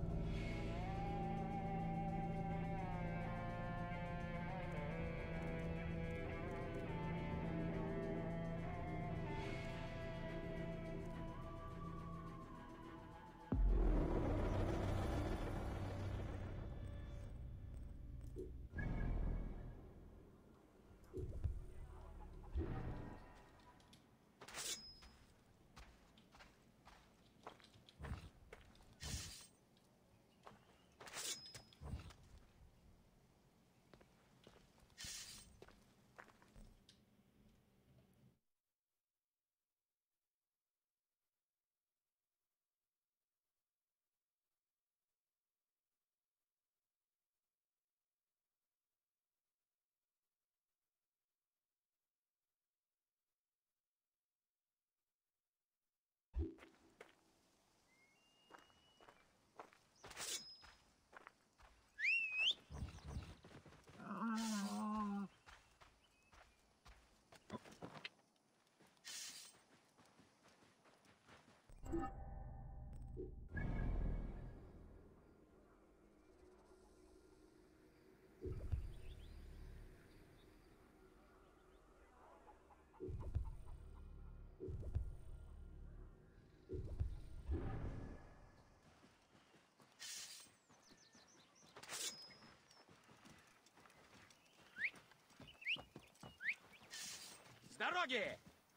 С дороги!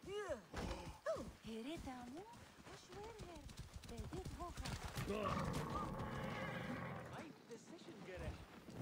Heritamu, Ashwerler, Bedit Voka. Right decision, Gareth.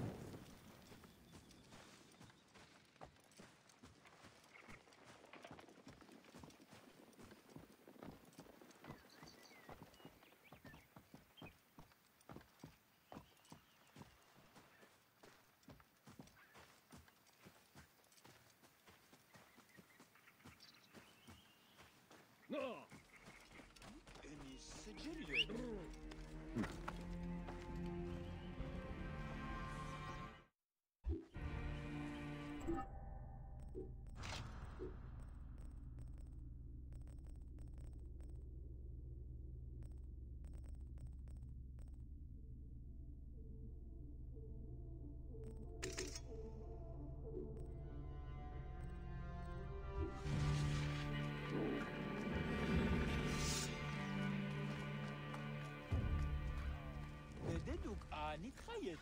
بددك آني خيط.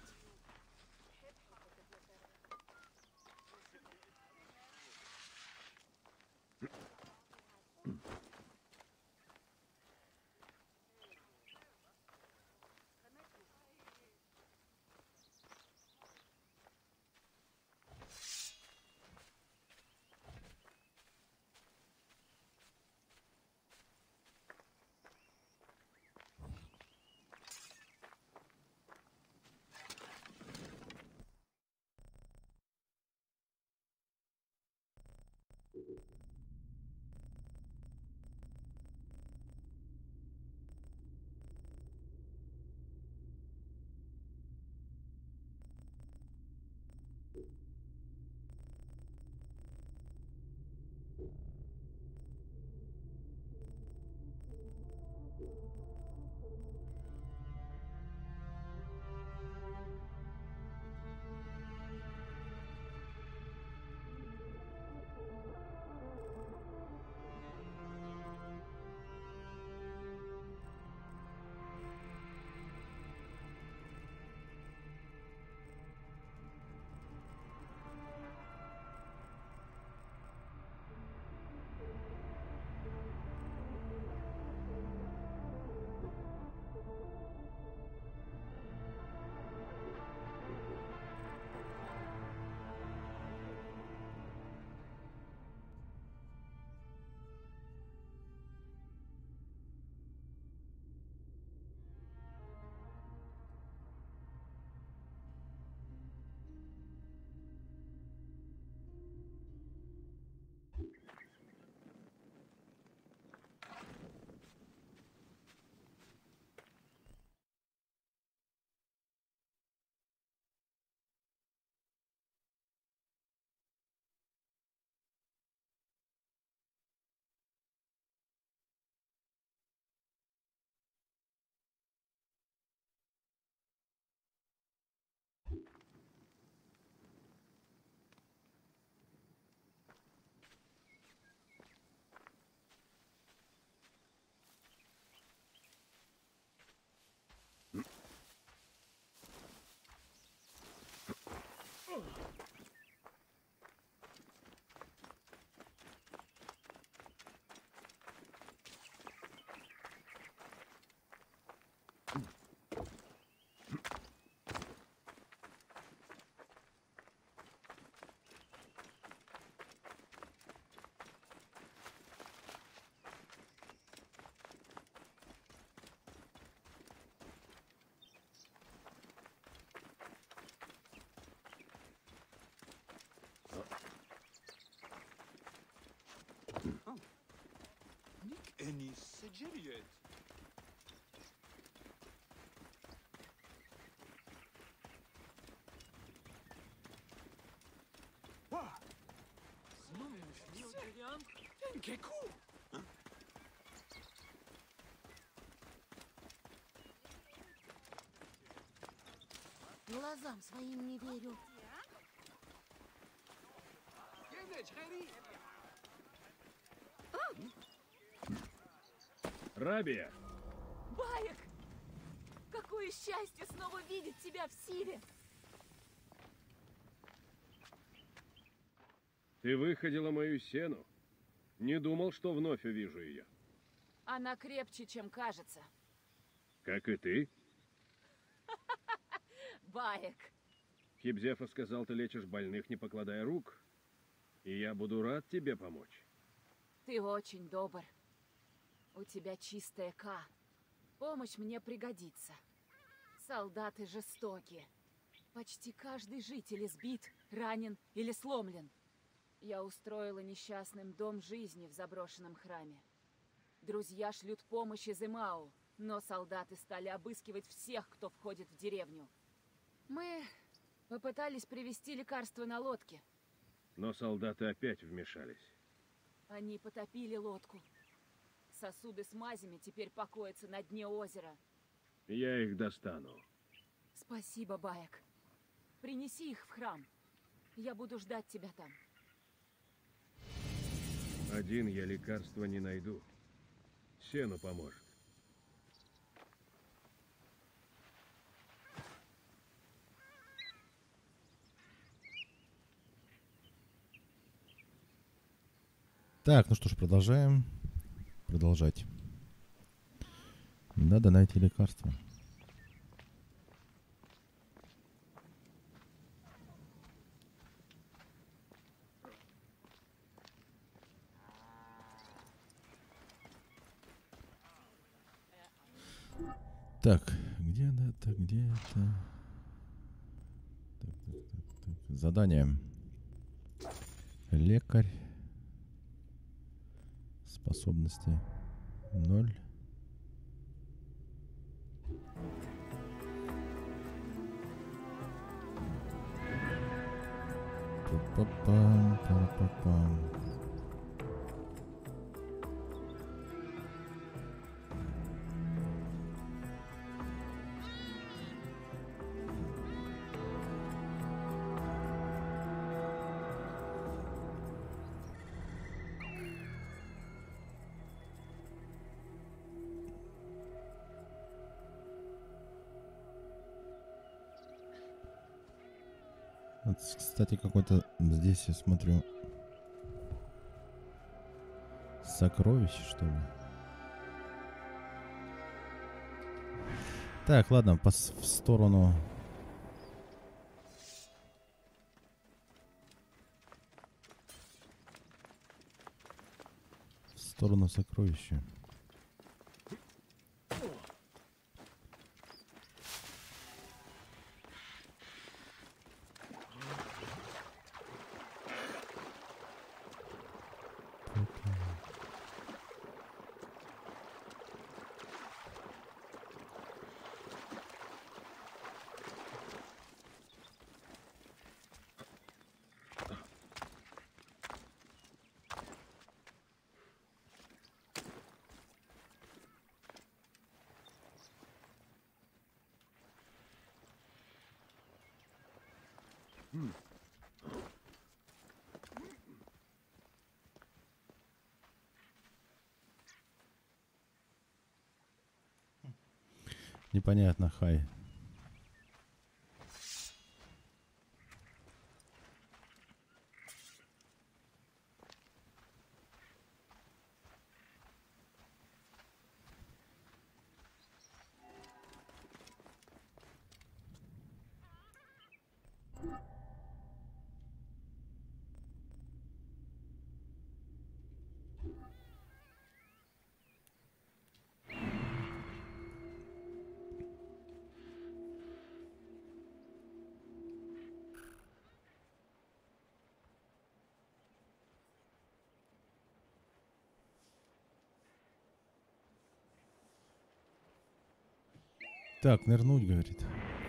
سجلت. Глазам своим не верю. Рабия! Баек! Какое счастье снова видеть тебя в силе! Ты выходила мою сену. Не думал, что вновь увижу ее. Она крепче, чем кажется. Как и ты. Баек! Хибзефа сказал, ты лечишь больных, не покладая рук. И я буду рад тебе помочь. Ты очень добр. У тебя чистая К. Помощь мне пригодится. Солдаты жестоки. Почти каждый житель избит, ранен или сломлен. Я устроила несчастным дом жизни в заброшенном храме. Друзья шлют помощь из Имау, но солдаты стали обыскивать всех, кто входит в деревню. Мы попытались привезти лекарства на лодке. Но солдаты опять вмешались. Они потопили лодку. Сосуды с мазями теперь покоятся на дне озера. Я их достану. Спасибо, Баек. Принеси их в храм. Я буду ждать тебя там. Один я лекарства не найду. Сену поможет. Так, ну что ж, продолжаем. Продолжать. Надо найти лекарство. Так, где это, где это? Так. Задание. Лекарь. Способности 0. Па-па-пам, па-па-пам. Вот, кстати, какой-то здесь я смотрю сокровище, что ли. Так, ладно, в сторону. В сторону сокровища. Непонятно, хай. Так, нырнуть, говорит.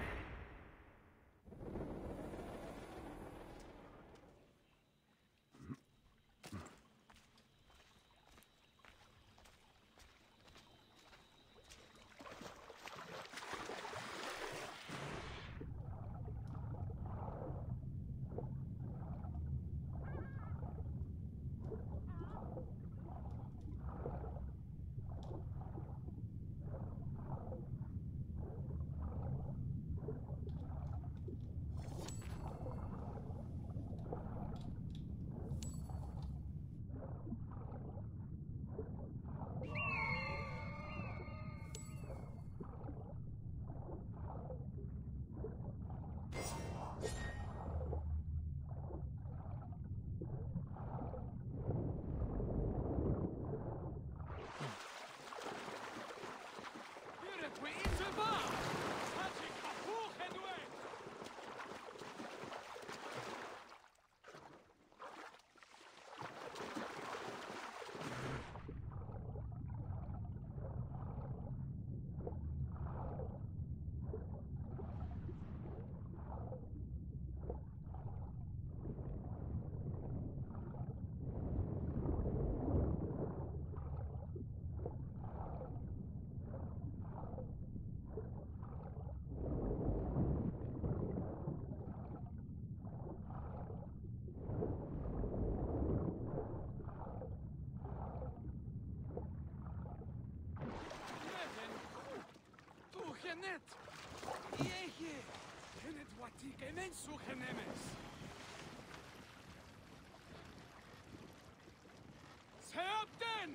Net! Jeetje! En het wat die geen zoeken nemes. Seapten!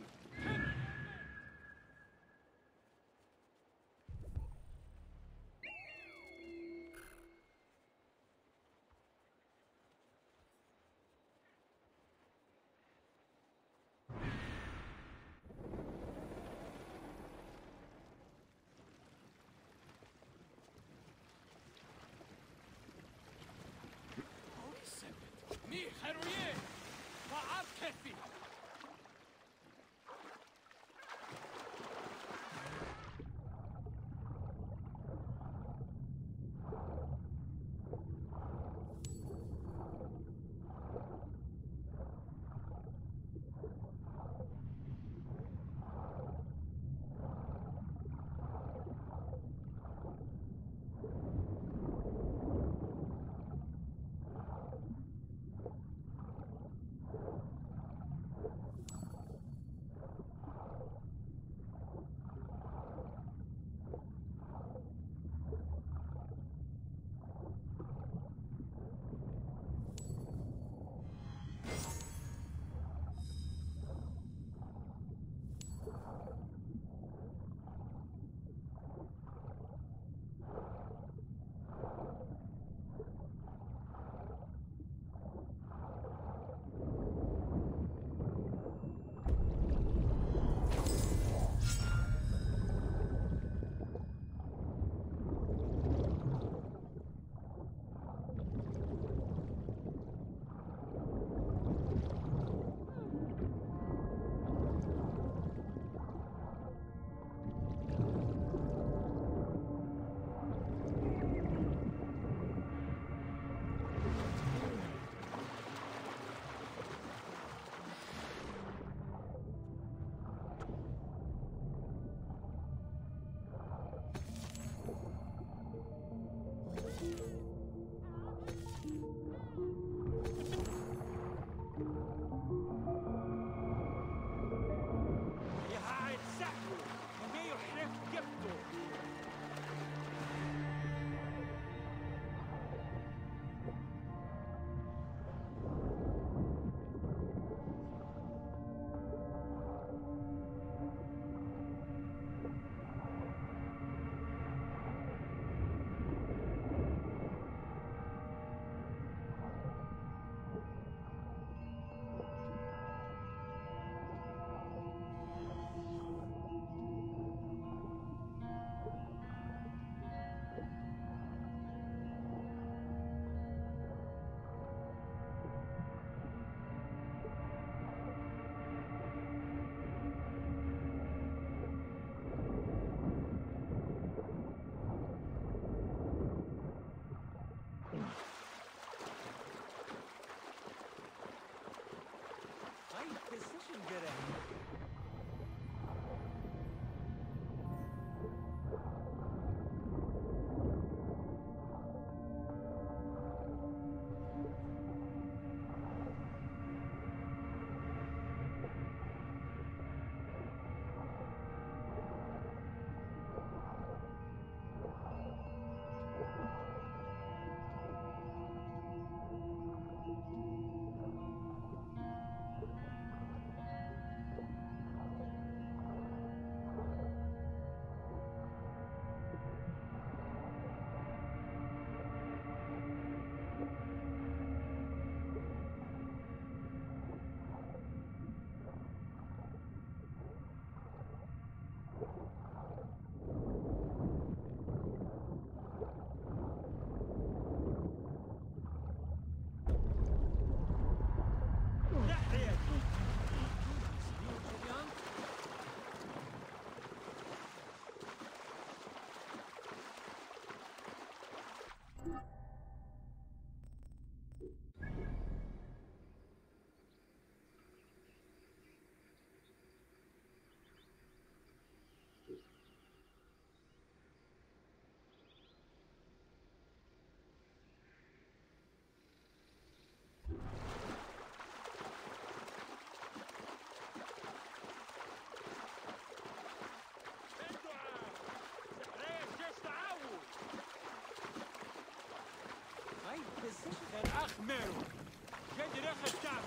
أخمروا جد رخ التعب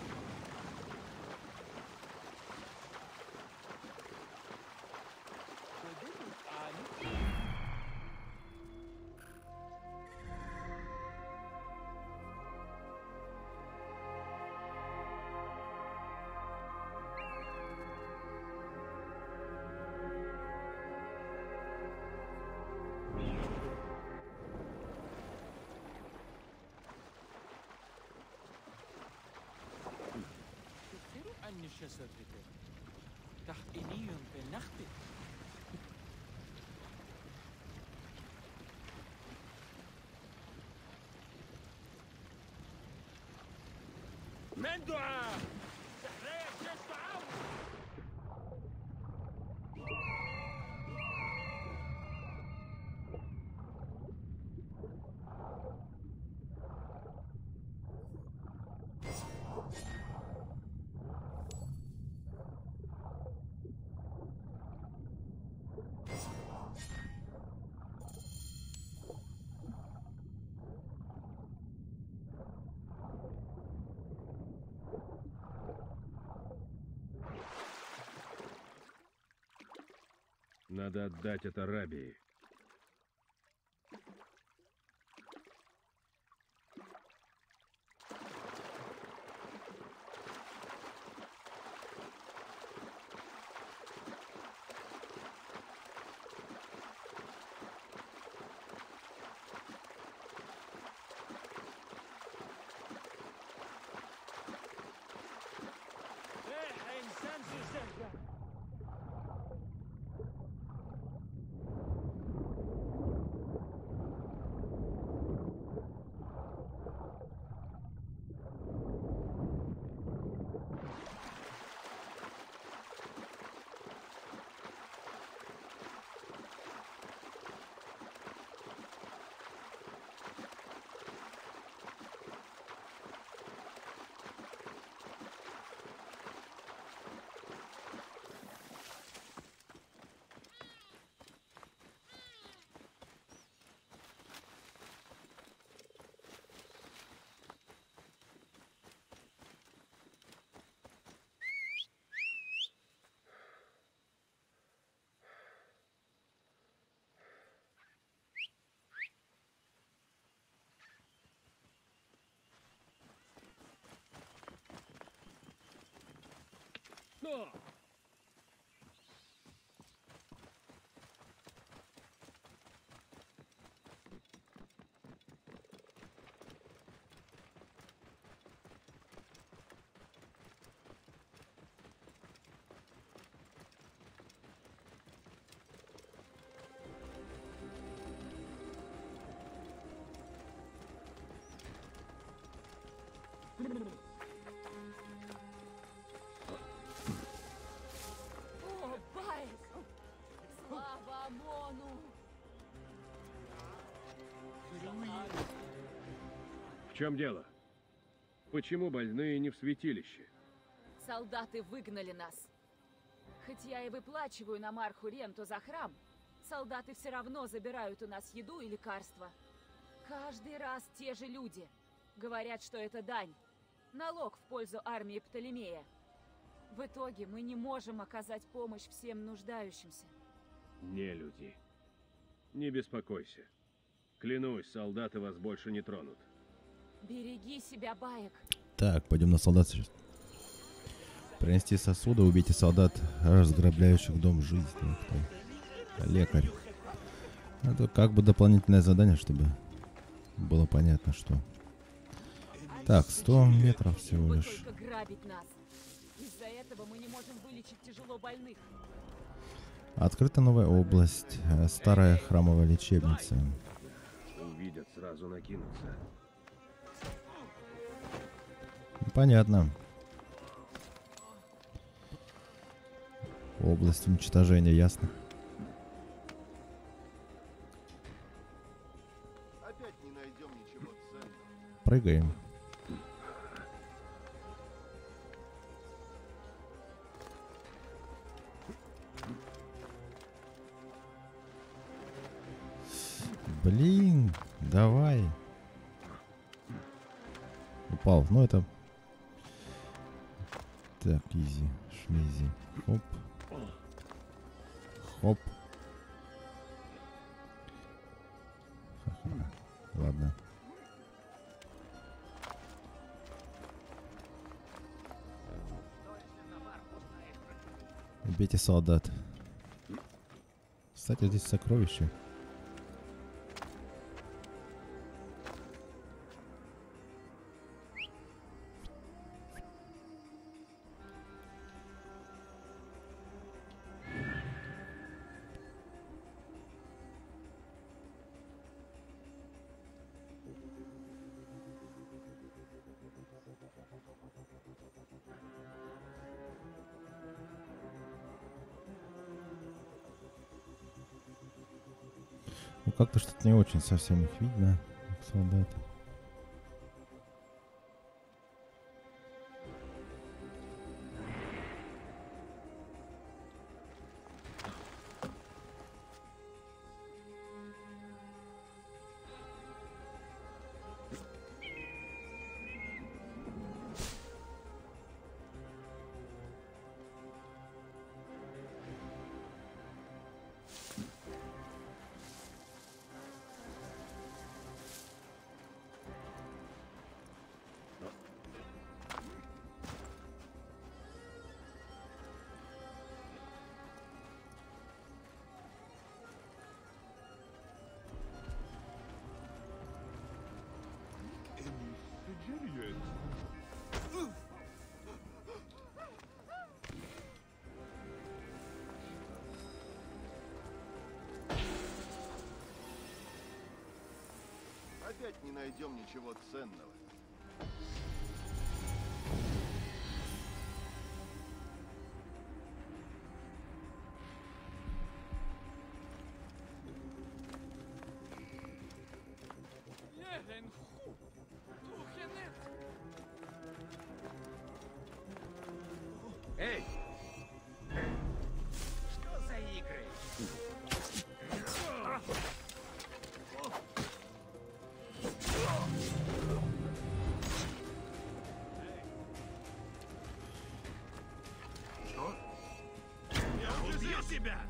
أني شسرتك تحقني بالنخت من دعاء سحرية جيش تعاون Надо отдать это Рабии. إنسان سيسرق О, Баек! Слава Амону! В чем дело? Почему больные не в святилище? Солдаты выгнали нас. Хоть я и выплачиваю на Марху ренту за храм, солдаты все равно забирают у нас еду и лекарства. Каждый раз те же люди. Говорят, что это дань. Налог в пользу армии Птолемея. В итоге мы не можем оказать помощь всем нуждающимся. Не люди. Не беспокойся. Клянусь, солдаты вас больше не тронут. Береги себя, Баек. Так, пойдем на солдат сейчас. Принести сосуды, убейте солдат, разграбляющих дом жизни. Лекарь. Это как бы дополнительное задание, чтобы было понятно, что... Так, 100 метров всего лишь. Только грабить нас. Из-за этого мы не можем вылечить тяжело больных. Открыта новая область. Старая храмовая лечебница. Увидят, сразу накинутся. Понятно. Область уничтожения, ясно. Опять не найдем ничего ценного. Прыгаем. Блин, давай. Упал. Ну это... Так, изи, шмизи. Хоп. Хоп. Ха-ха. Ладно. Убейте солдат. Кстати, здесь сокровище. Ну как-то что-то не очень совсем их видно, солдат. Опять не найдем ничего ценного. Эй! Что за игры? Что? Я убью тебя!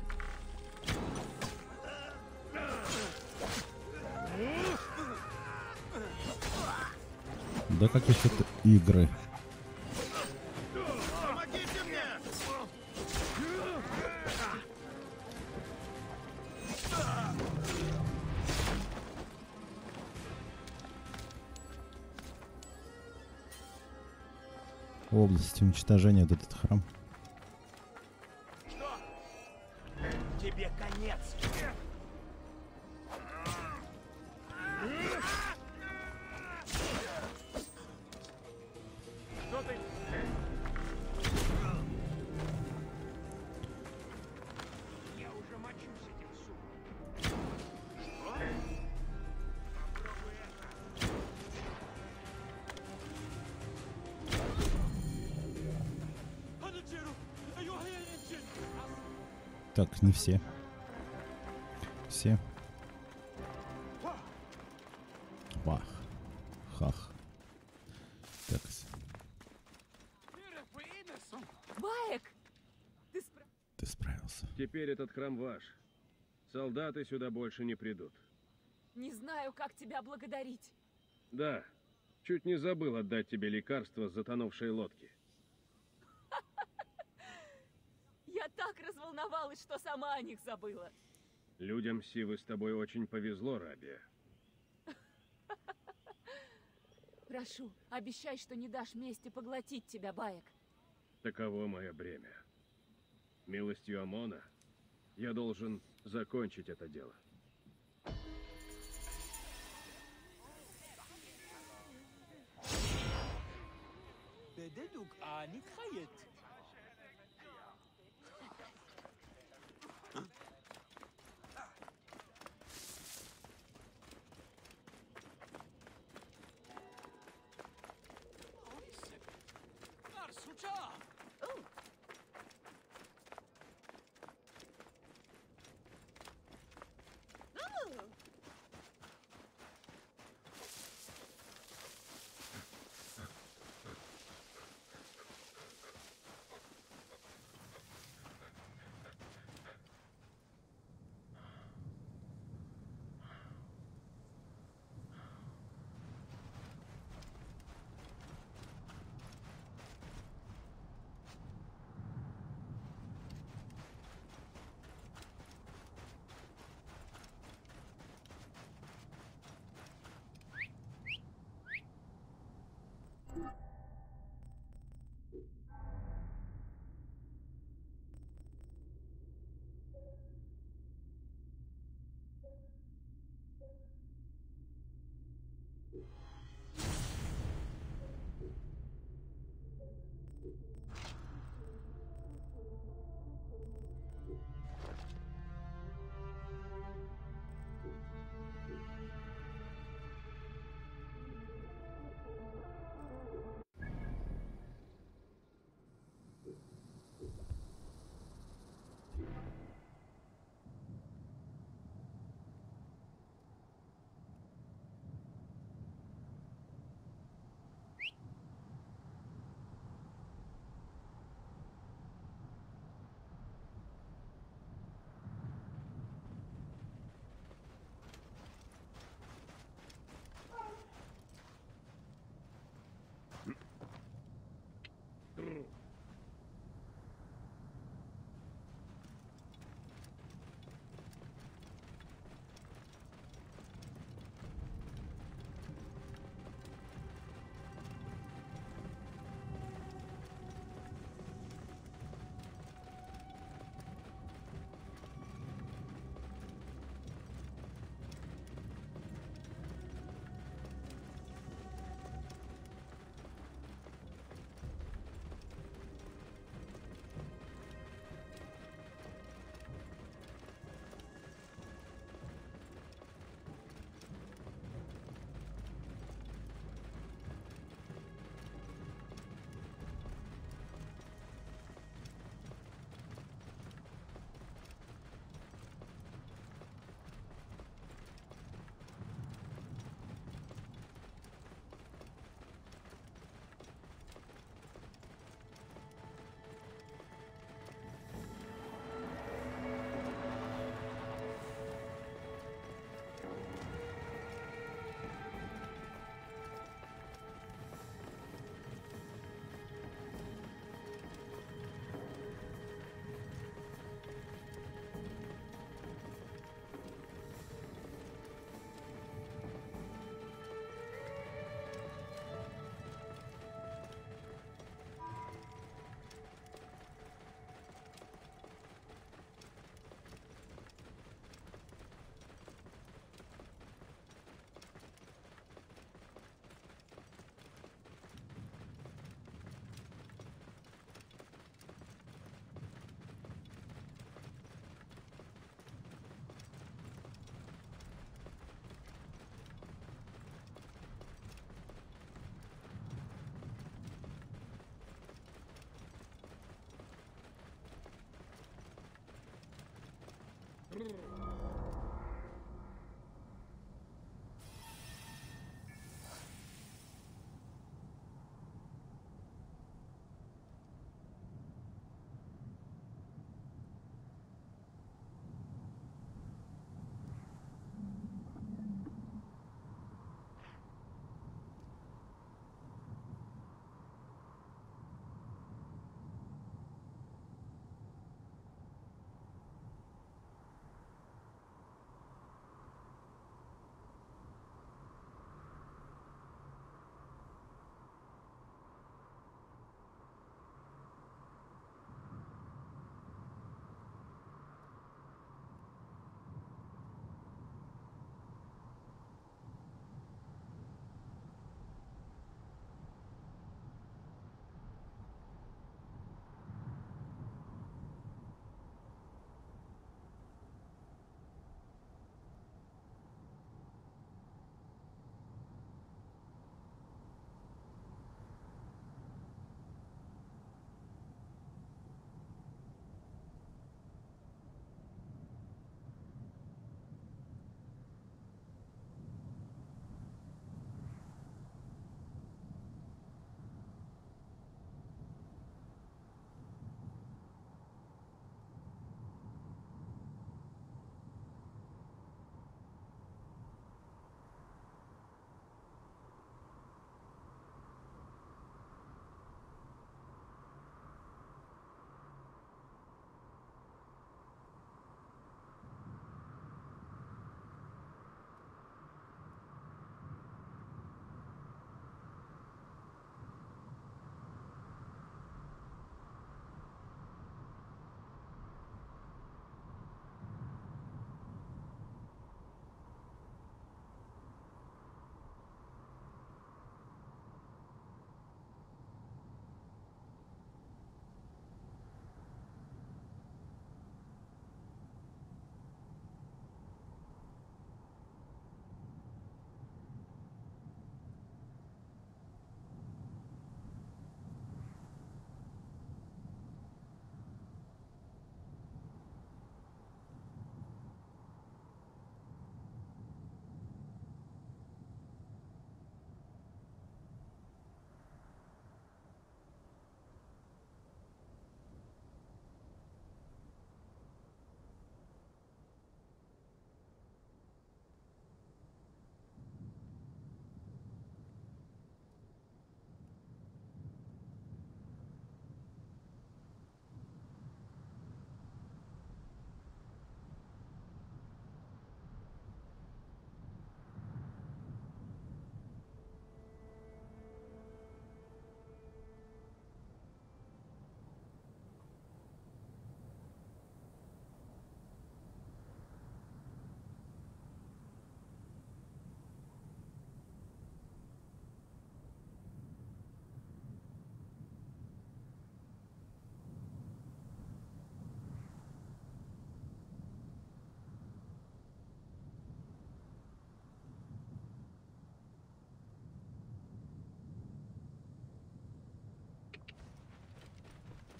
Да какие тут игры. Помогите мне! Область уничтожения вот этот храм. Что? Тебе конец! Что ты? Я уже мочусь этим супом. Что? Попробуй это. Так, не все. Все. Вах. Хах. Так. Баек! Ты справился. Теперь этот храм ваш. Солдаты сюда больше не придут. Не знаю, как тебя благодарить. Да, чуть не забыл отдать тебе лекарство с затонувшей лодки. Я так разволновалась, что сама о них забыла. Людям Сивы с тобой очень повезло, Рабия. Прошу, обещай, что не дашь мести поглотить тебя, Баек. Таково мое бремя. Милостью Амона я должен закончить это дело.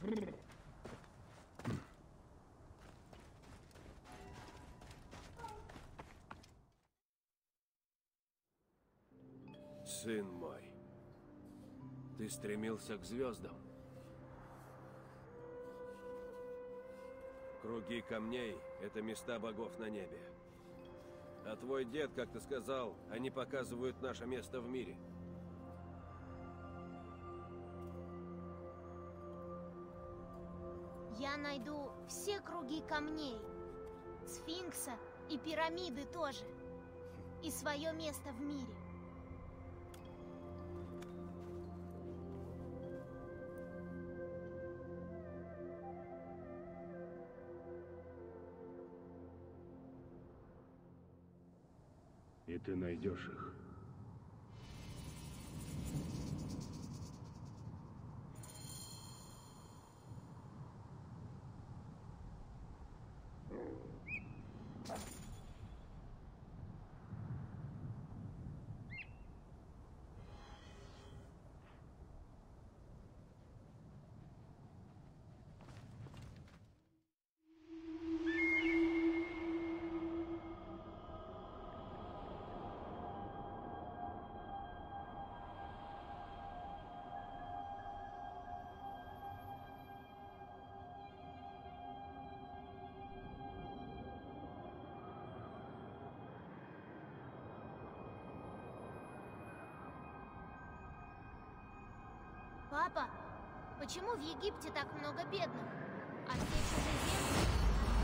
Сын мой, ты стремился к звездам. Круги камней — это места богов на небе. А твой дед, как ты сказал, они показывают наше место в мире. Я найду все круги камней, сфинкса и пирамиды тоже, и свое место в мире. И ты найдешь их. Папа, почему в Египте так много бедных? А здесь уже земли?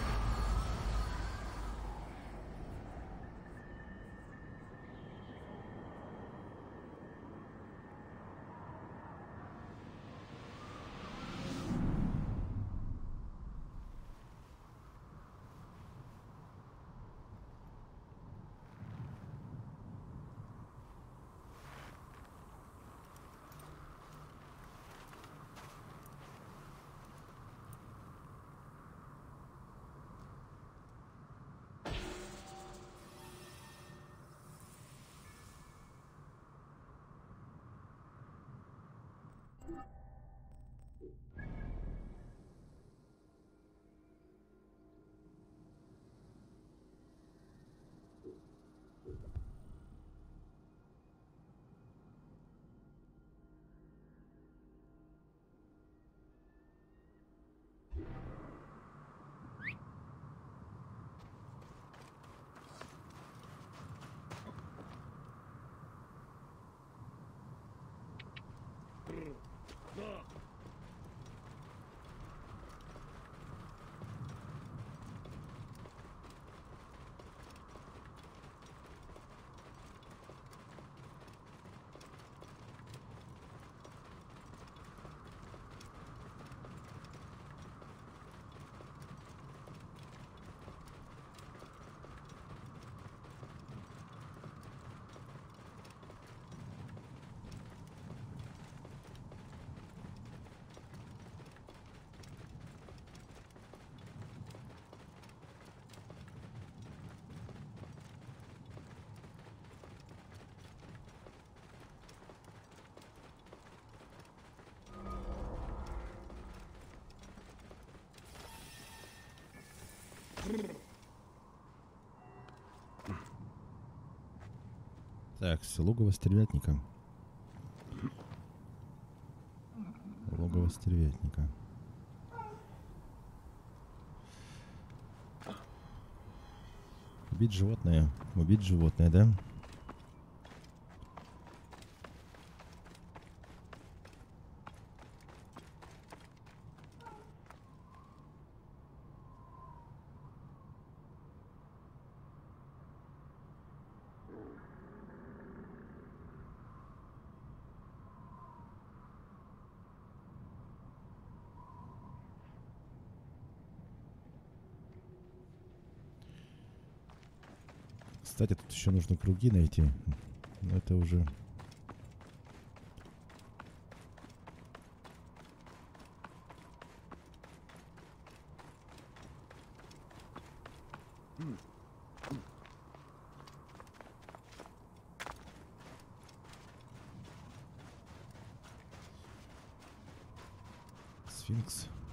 Так, логово стервятника. Логово стервятника. Убить животное. Убить животное, да? Кстати, тут еще нужно круги найти. Но это уже... Сфинкс.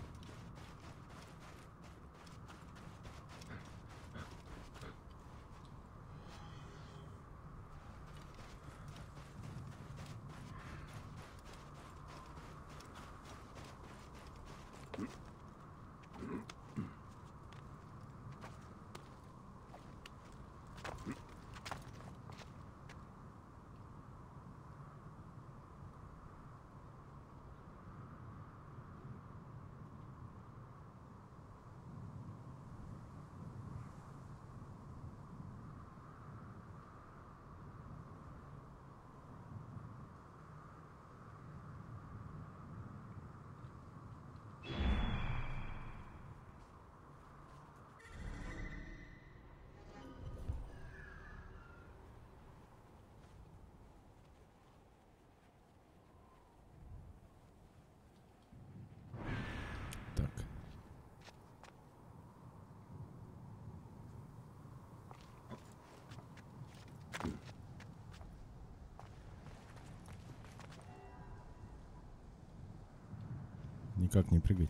никак не прыгать.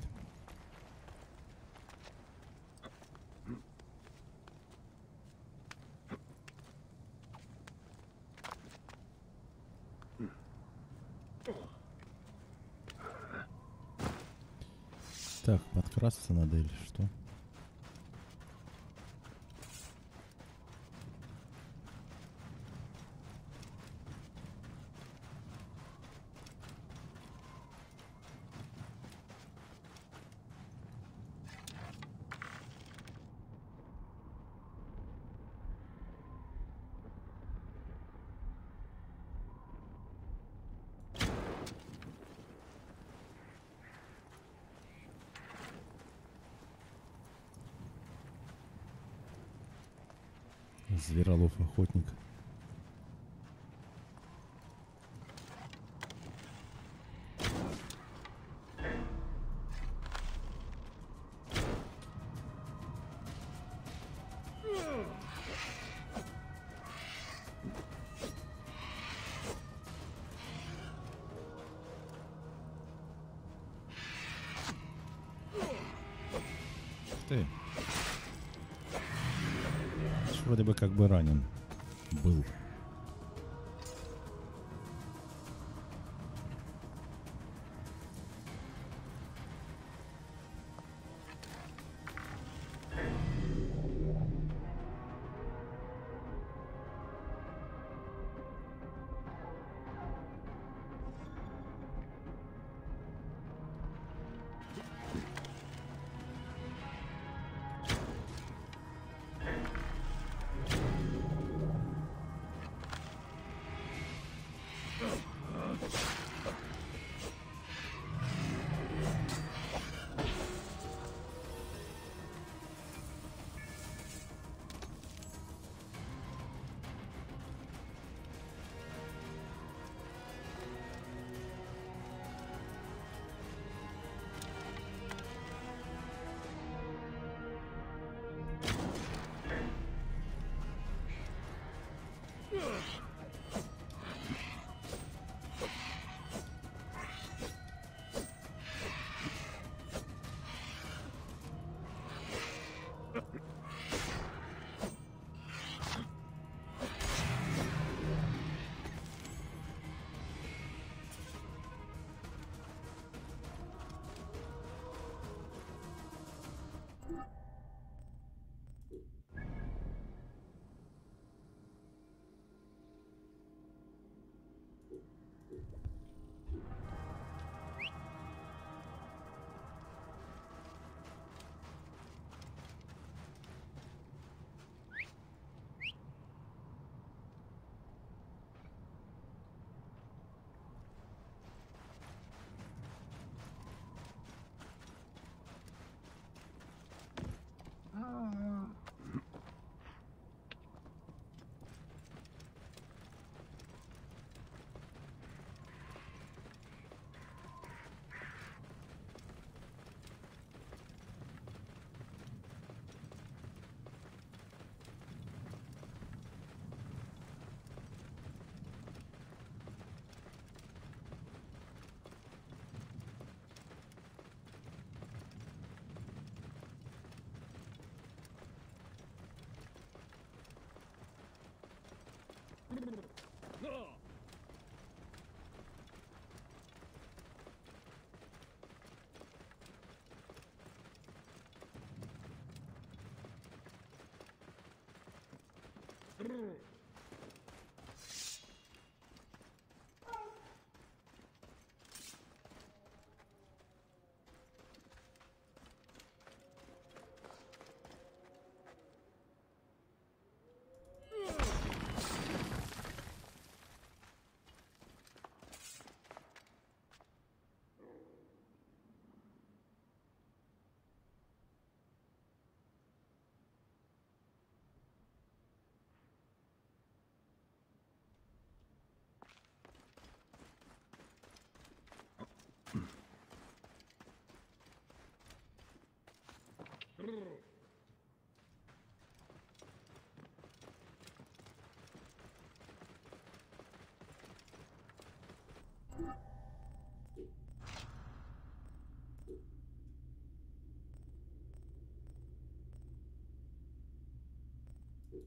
Так, подкрасться надо или что? Зверолов-охотник. Ты. Вроде бы как бы ранен был.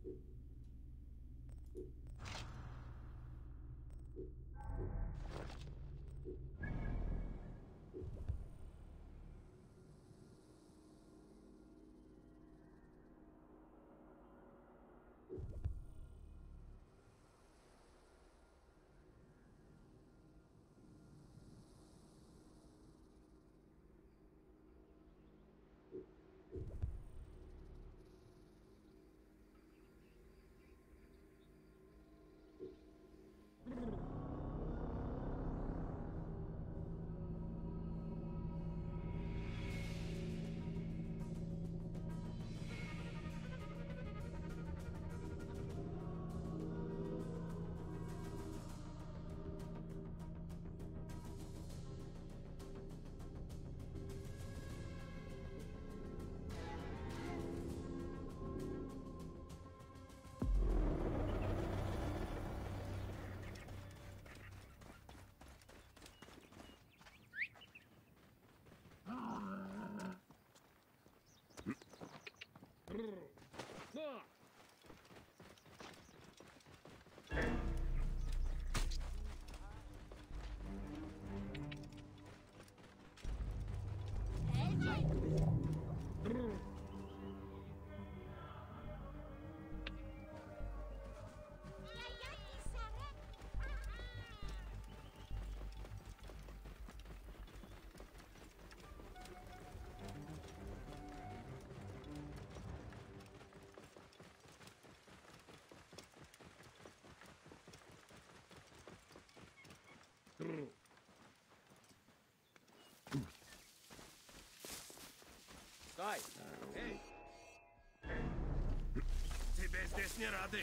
Стой! Эй! Тебе здесь не рады.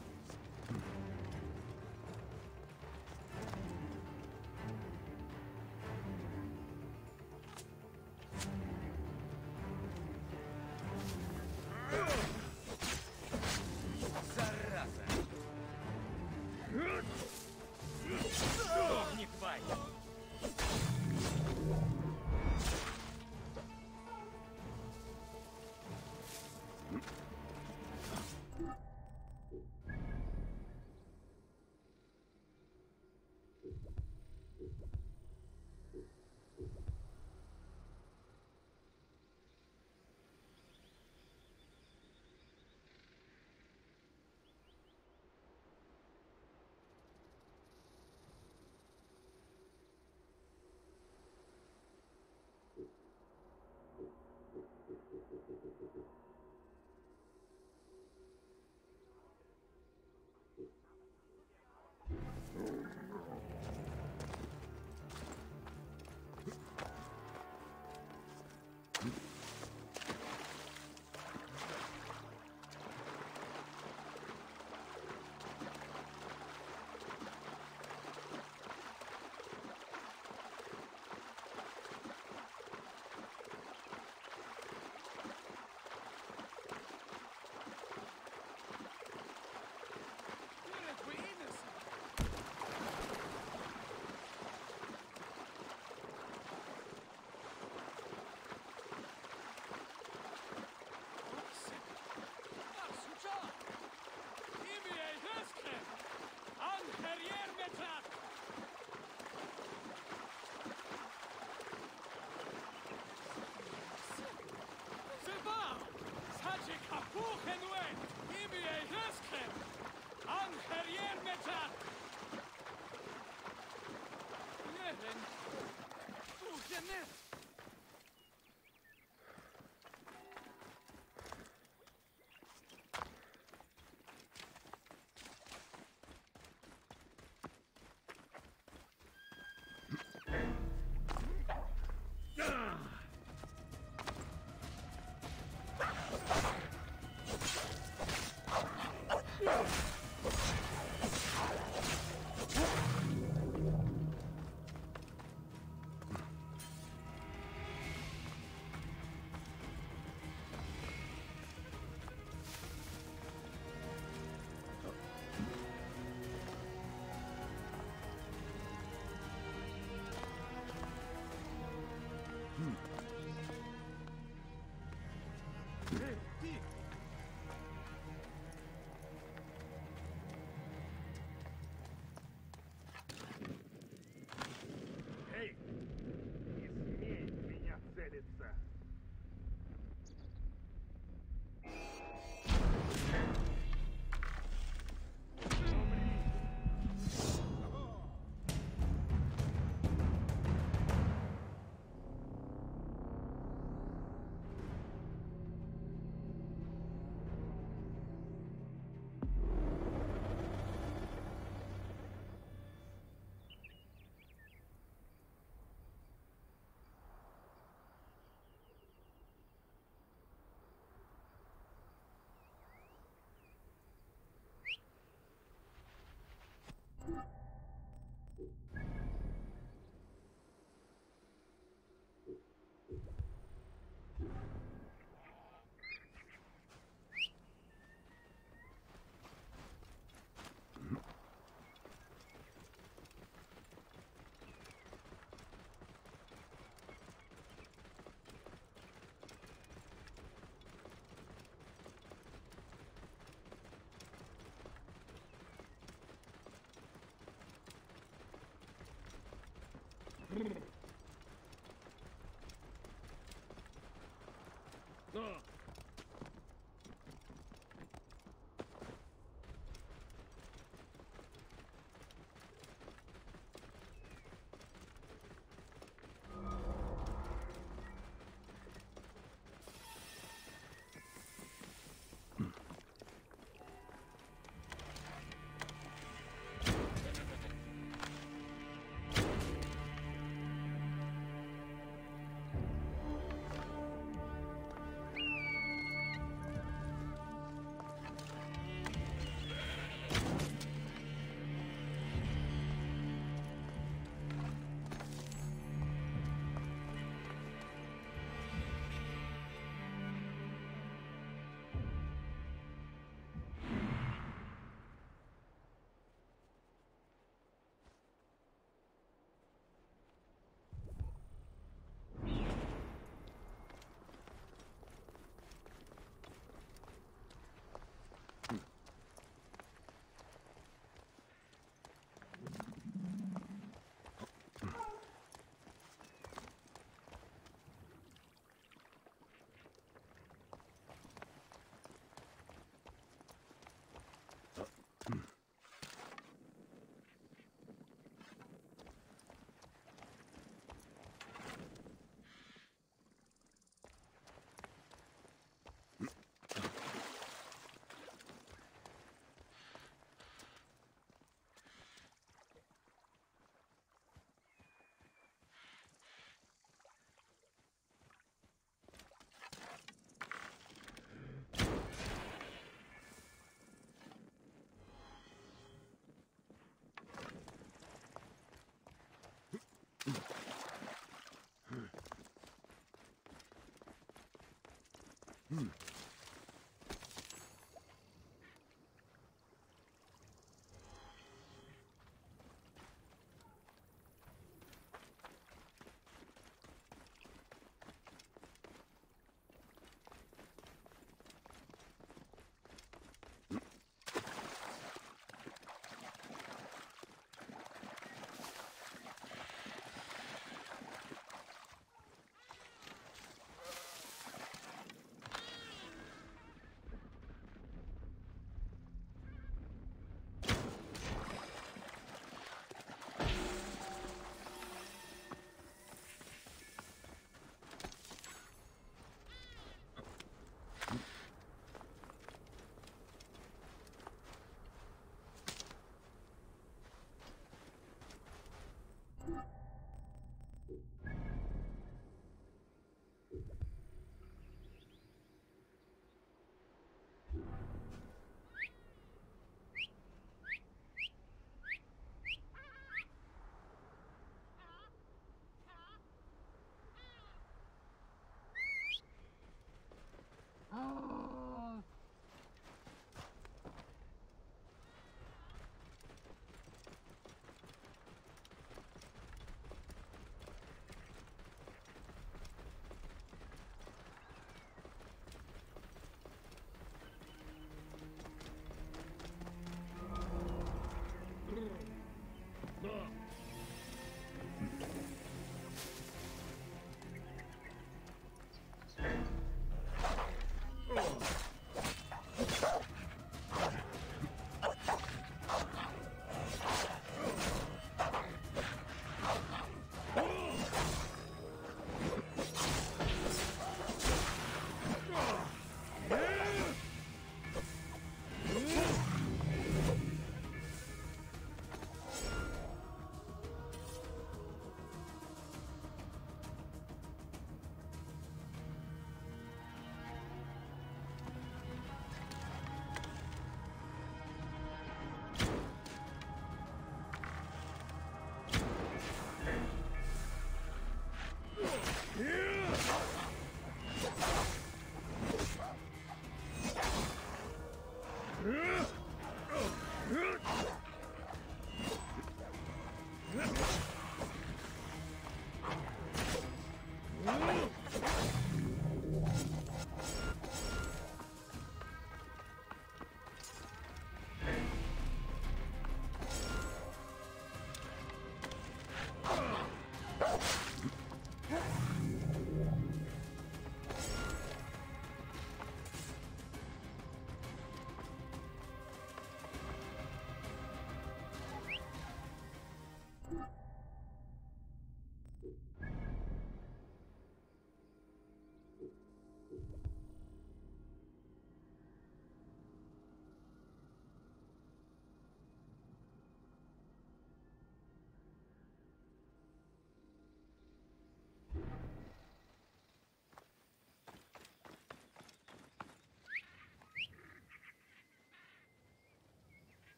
Зараза! Сдохни, тварь! Но!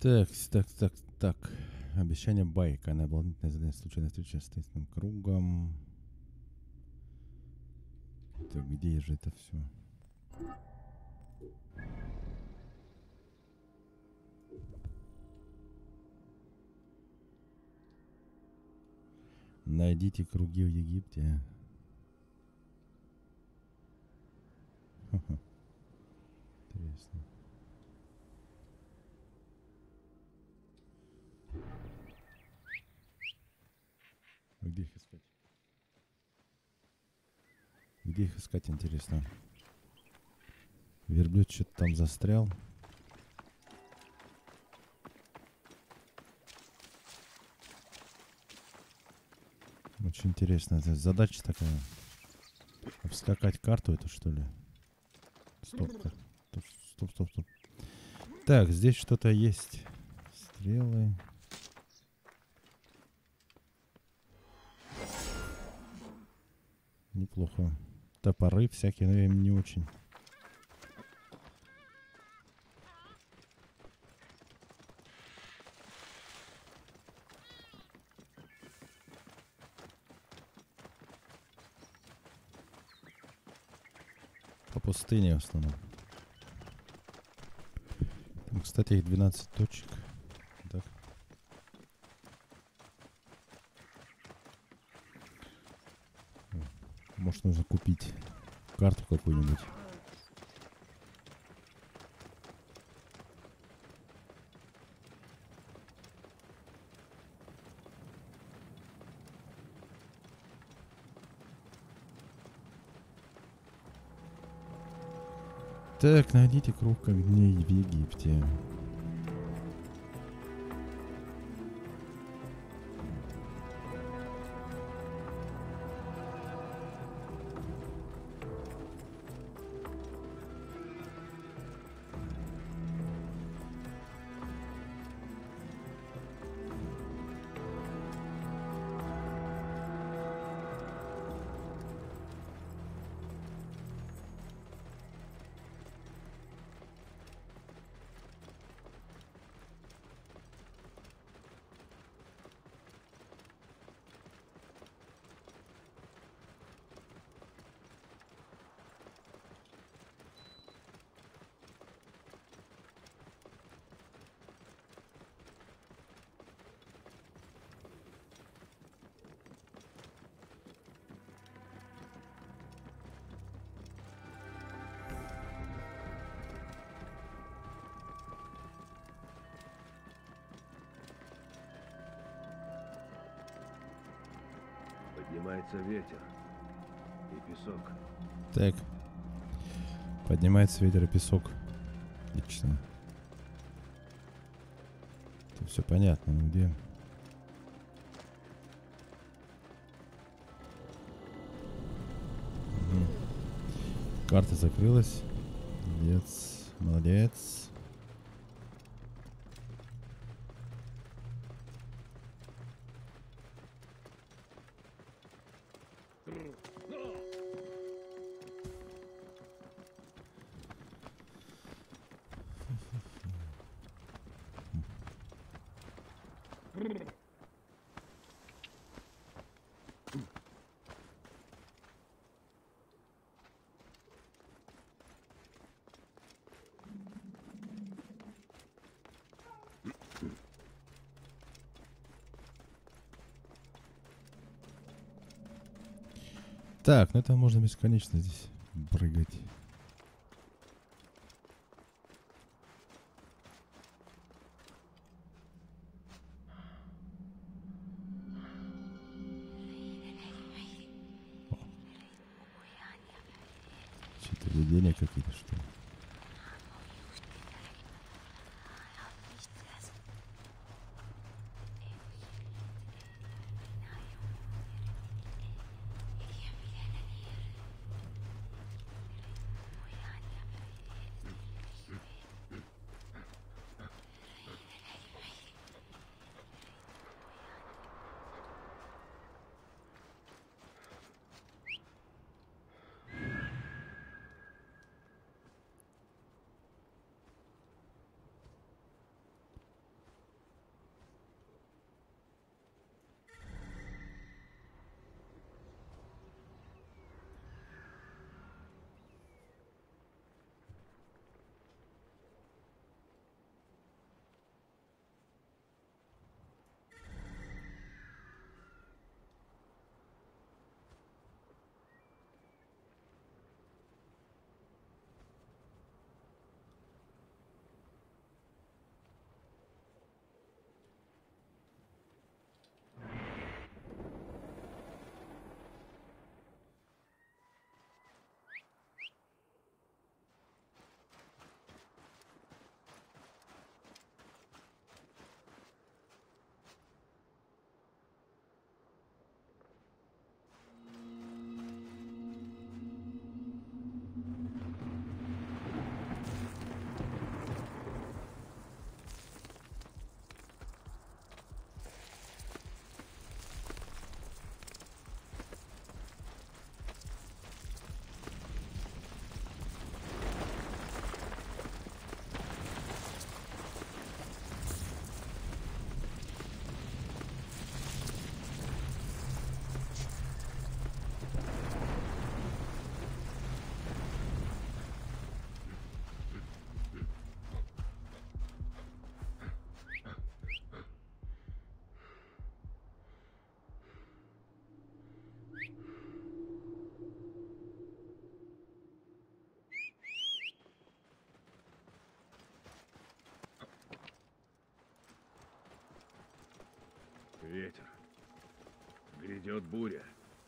Так, так. Обещание байка на дополнительное задание случайной встречи с тестным кругом. Так, где же это все? Найдите круги в Египте. Ха-ха. Интересно. А где их искать? Где их искать, интересно? Верблюд что-то там застрял. Очень интересно. Это задача такая. Обскакать карту эту, что ли? Стоп. Стоп. Так, здесь что-то есть. Стрелы. Неплохо. Топоры всякие, но я им не очень. По пустыне в основном. Там, кстати, их 12 точек. Так. Может, нужно купить карту какую-нибудь. Так, найдите круг огней в Египте. Поднимается ветер и песок. Так. Поднимается ветер и песок. Отлично. Это все понятно, но где? Угу. Карта закрылась. Молодец. Молодец. Так, ну это можно бесконечно здесь прыгать. Что-то видения какие-то, что ли? Ветер. Грядет буря.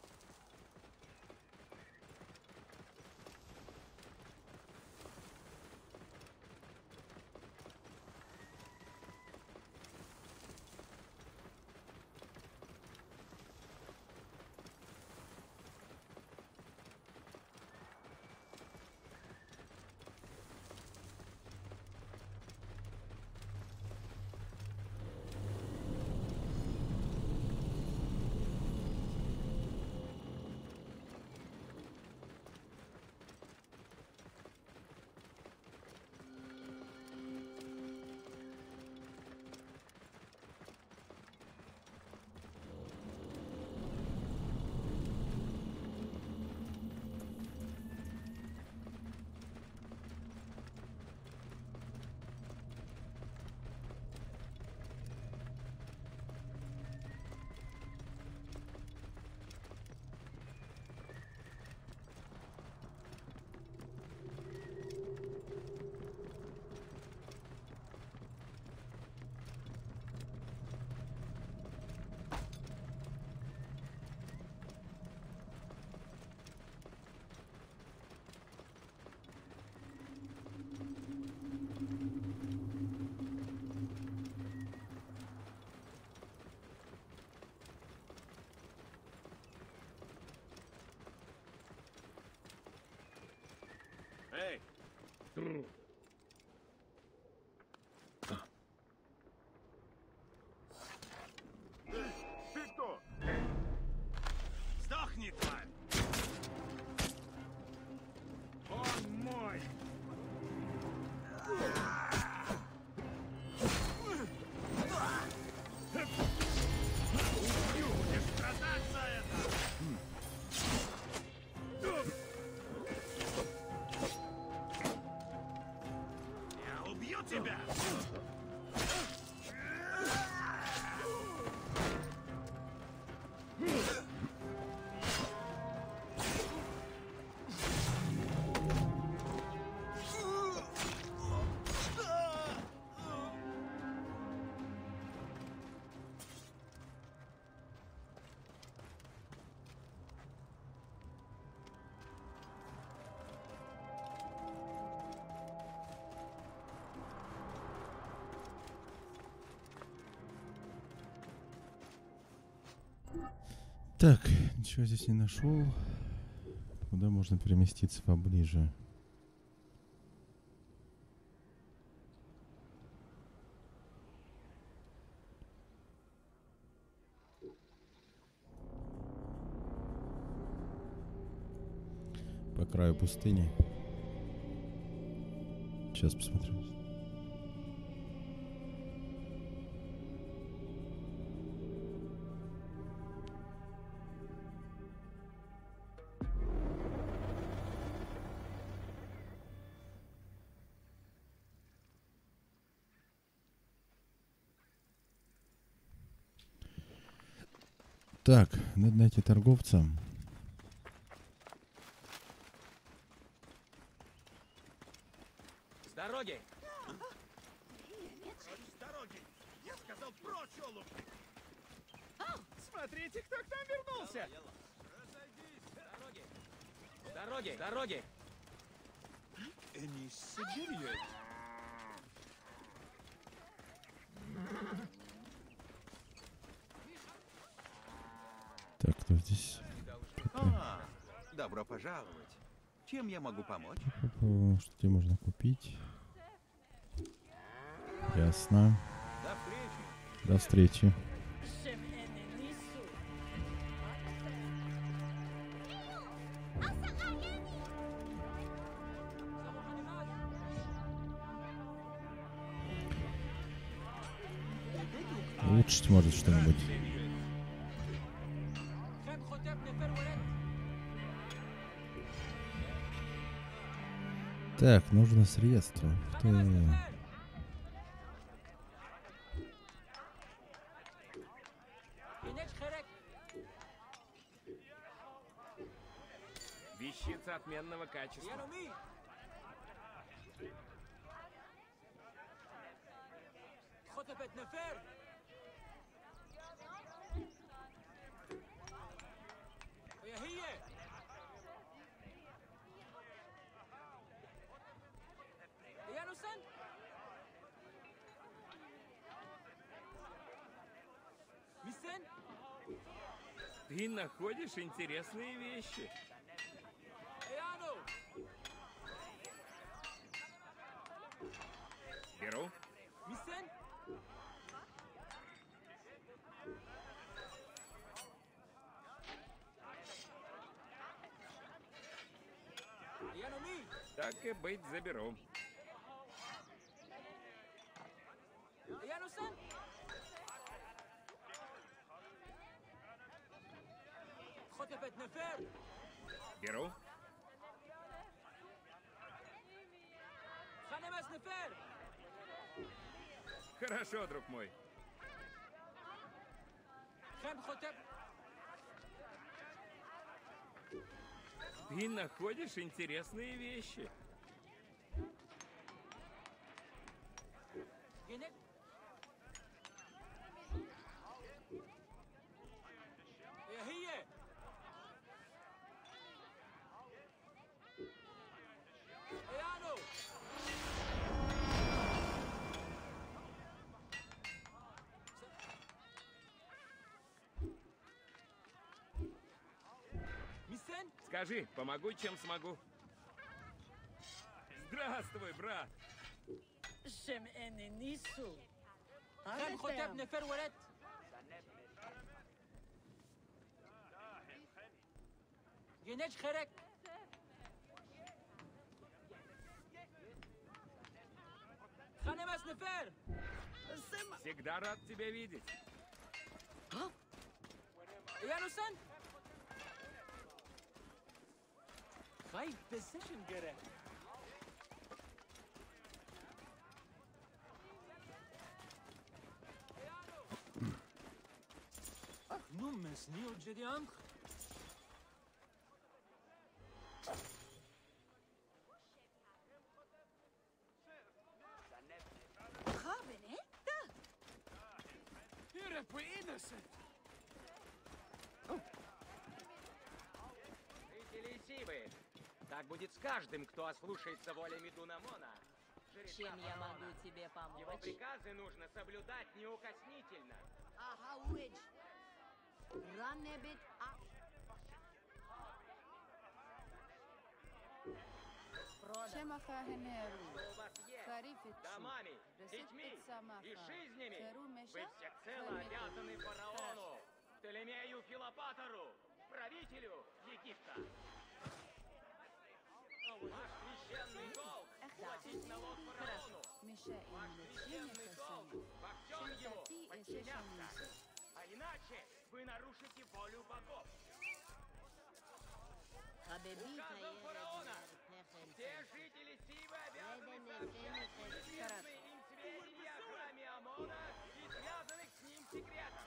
Эй! Ты кто? Сдохни, тварь! Он мой! Убью! Будешь страдать за это! Я убью тебя! Так, ничего здесь не нашел. Куда можно переместиться поближе? По краю пустыни. Сейчас посмотрю. Так, надо найти торговца. С дороги! С дороги! Я сказал прочь, олух! Смотрите, кто к нам вернулся! С дороги! С дороги! Так, кто здесь? Добро пожаловать. Чем я могу помочь? Что тебе можно купить? Ясно. До встречи. До встречи. Улучшить может что-нибудь. Так, нужно средство. Ух ты. Вещица отменного качества. هي Янусан? Миссен? Ты находишь интересные вещи. Яну! Беру. Миссен? Яну ми! Так и быть, заберу. Янусан? خطبت نفر Беру. خنمس نفر Хорошо, друг мой. خم خطب Ты находишь интересные вещи. ينك هي يانو Миссен? Скажи, помогу, чем смогу. Здравствуй, брат. شم اني نيسو خم خطب نفر ولد ينج خيرك خنمس نفر Всегда рад тебя видеть. يانوسن خايف بسيشن جرى نوم سنيو جدي انخ Жители Сивы. Так будет с каждым, кто ослушается воли Медунамона. Жреца Чем я фараона. могу тебе Его помочь? приказы нужно соблюдать неукоснительно. Ага, Уэдж. Раннебит Чем охранеру? Что у вас есть? Харифит Домами, детьми и жизнями. Вы всецело обязаны фараону, Птолемею Филопатору, правителю Египта. Ваш священный долг — платить налог фараону. Ваш священный долг — во всем ему подчиняться. А иначе вы нарушите волю богов. Указом фараона все жители Сивы обязаны сообщать известные им сведения о храме Амона и связанных с ним секретах.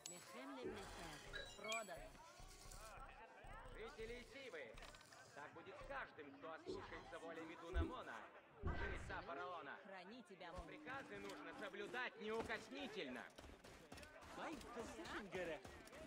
Продано. Жители Сивы. Так будет с каждым, кто ослушается воли Медунамона, жреца фараона. Храни тебя, Его приказы нужно соблюдать неукоснительно. خايف بسيشن جرى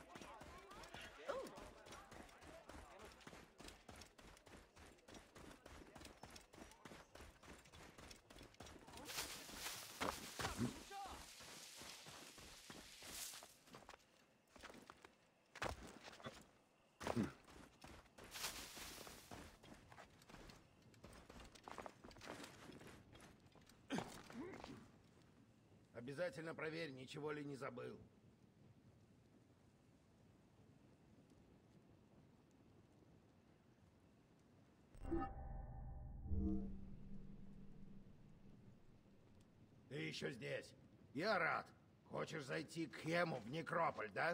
Обязательно проверь, ничего ли не забыл. Ты еще здесь. Я рад. Хочешь зайти к Хему в Некрополь, да?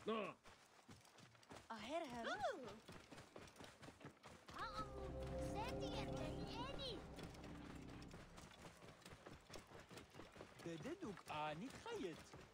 Что? בדדוק נתחיית.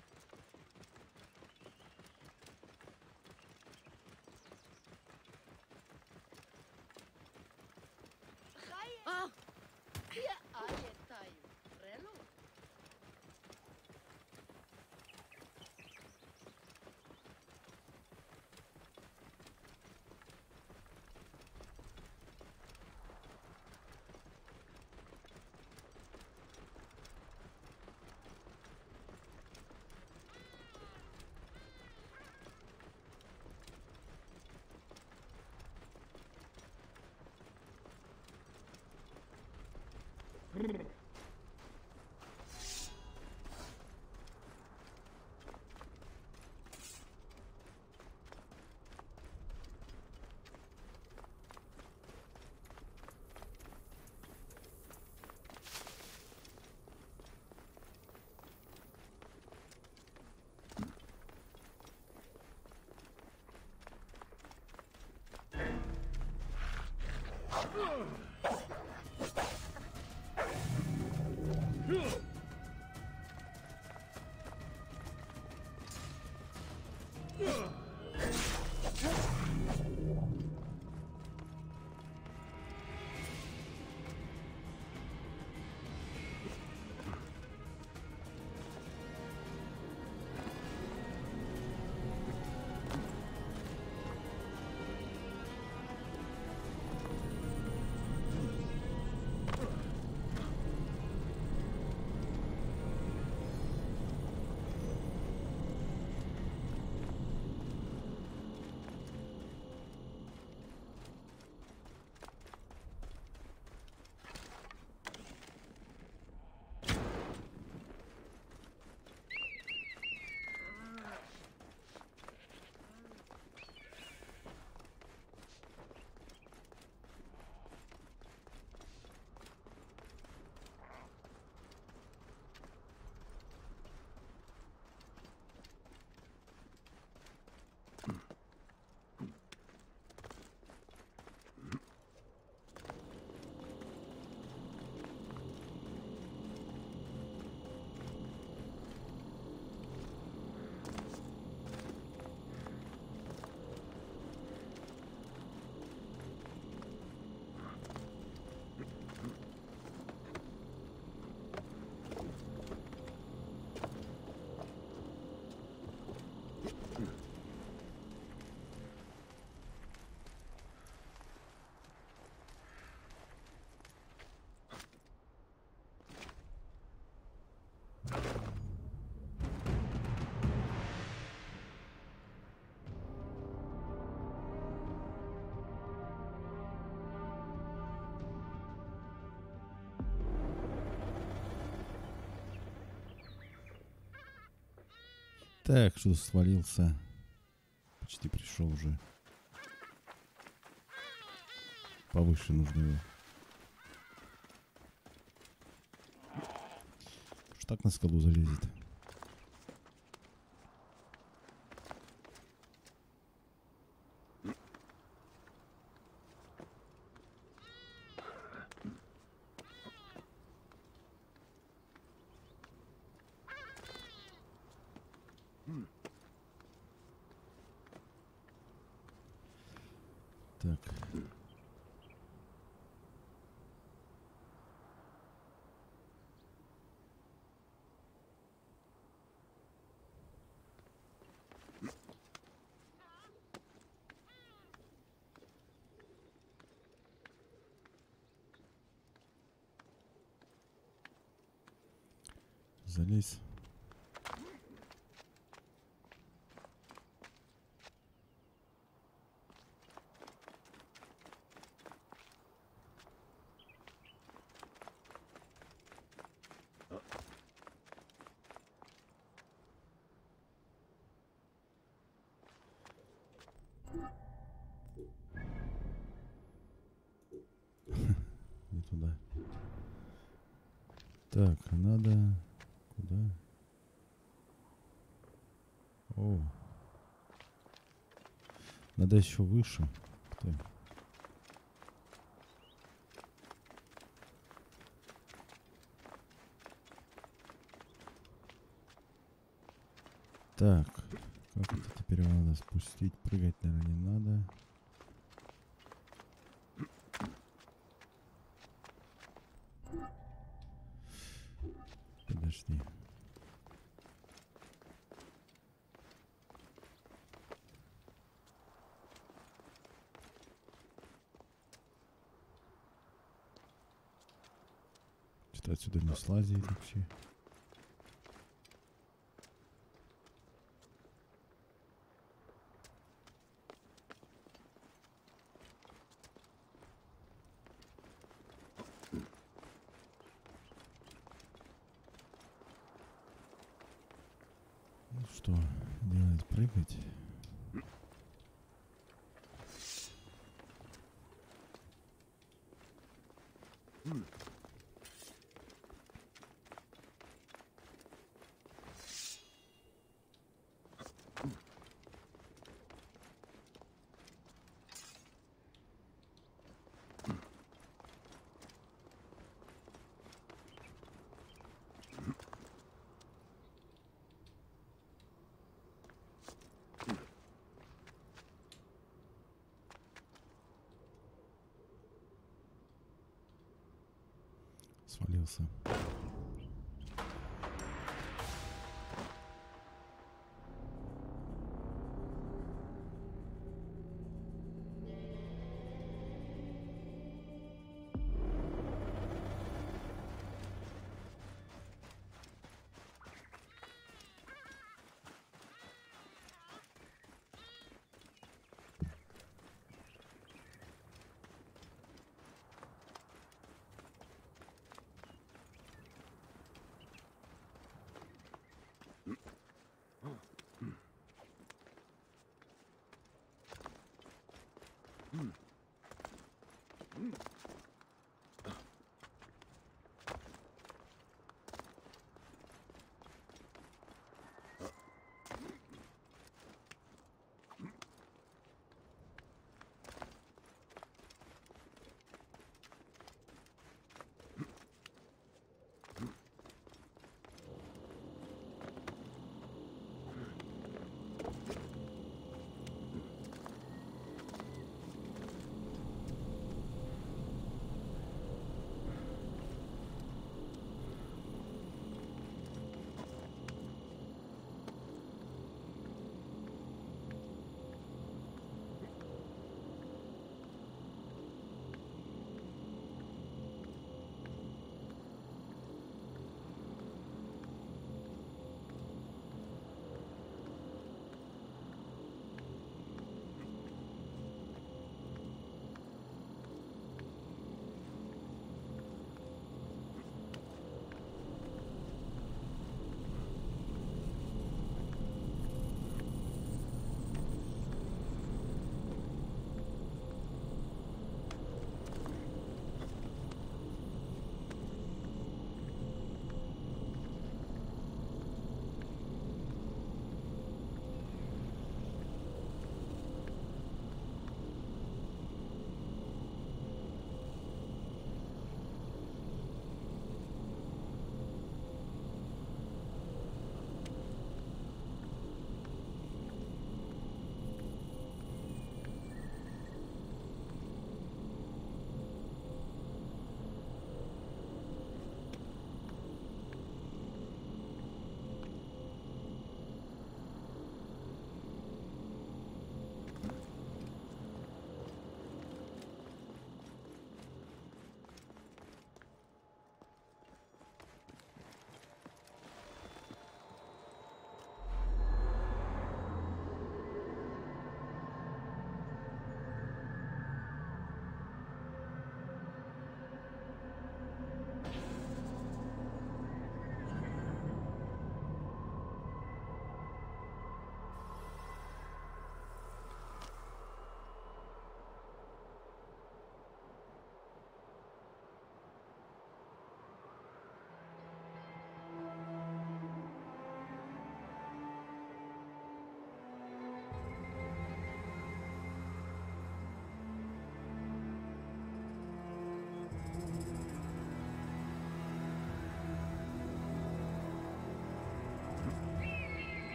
Так, что свалился. Почти пришел уже. Повыше нужно его. Что так на скалу залезет? Так. Залезь. Не туда. Так, надо... Куда? О. Надо еще выше. Кто? Так, как это теперь надо спустить? Прыгать, наверное, не надо. Подожди. Что-то отсюда не слазить вообще. Ну что делать? Прыгать? Свалился.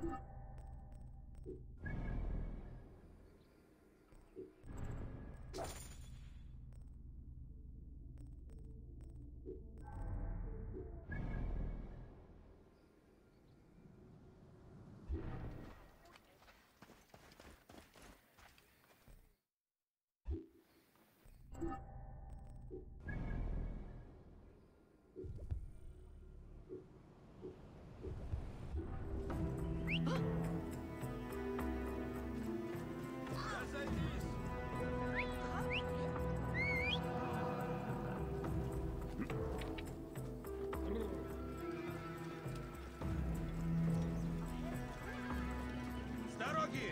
С дороги!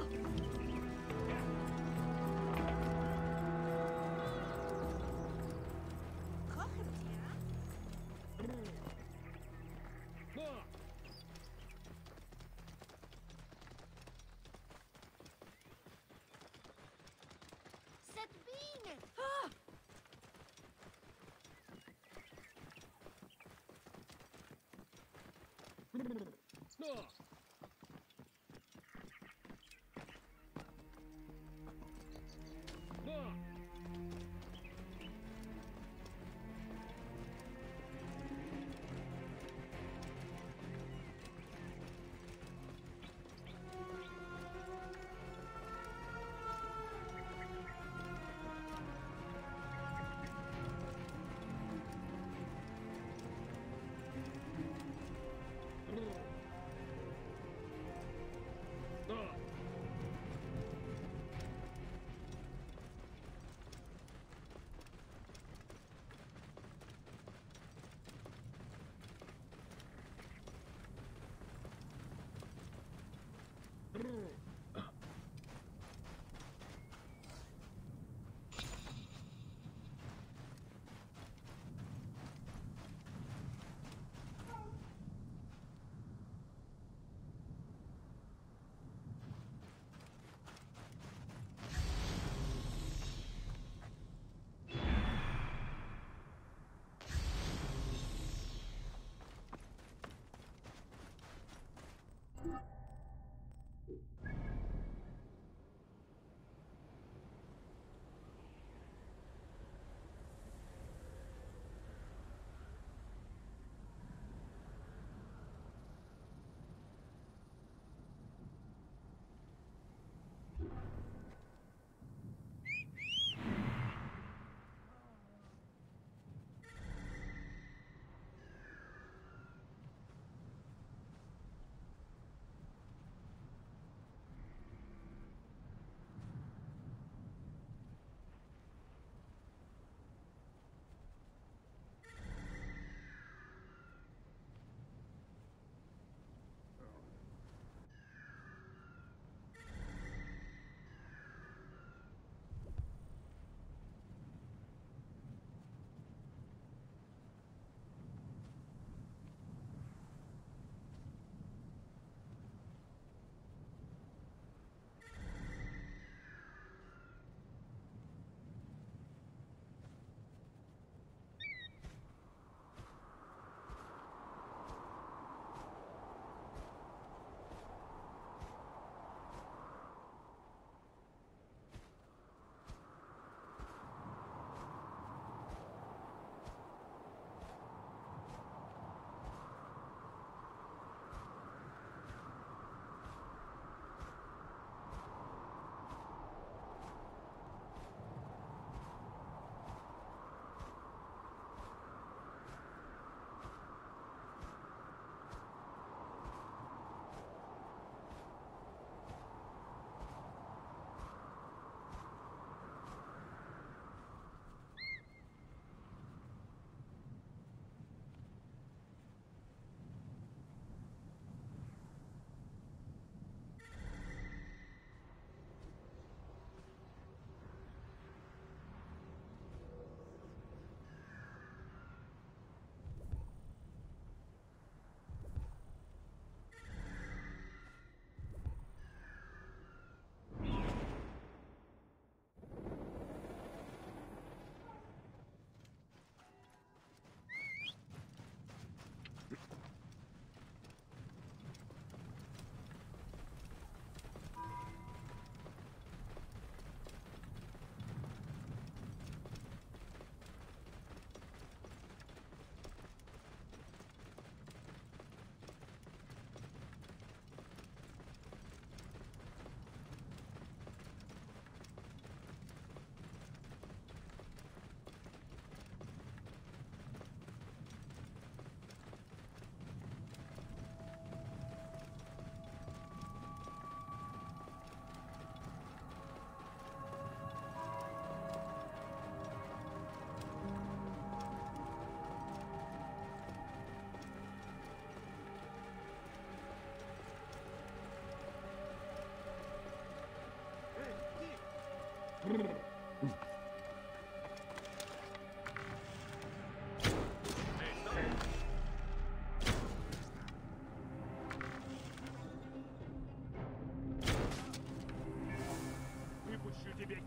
Сетбине!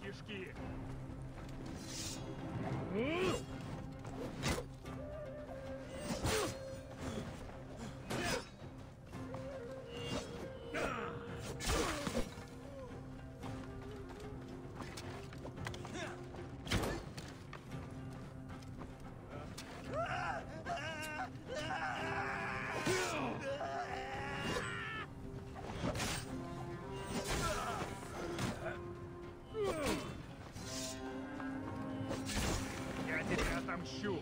кишки. Я тебя отомщу.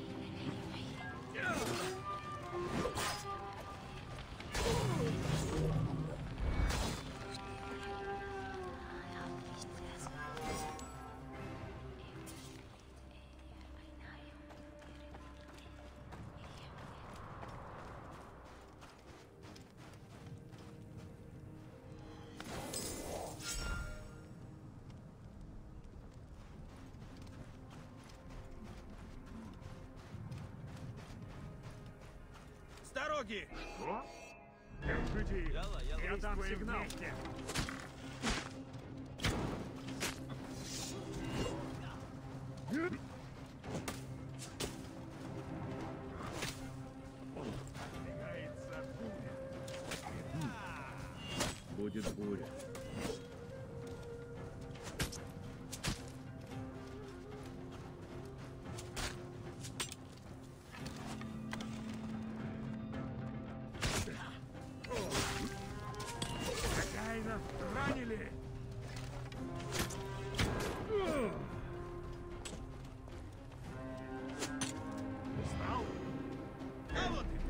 С дороги! Что? Держите их. Я дам сигнал. Вместе. Двигается буря. Будет буря. Хозяина ранили. Устал? А вот и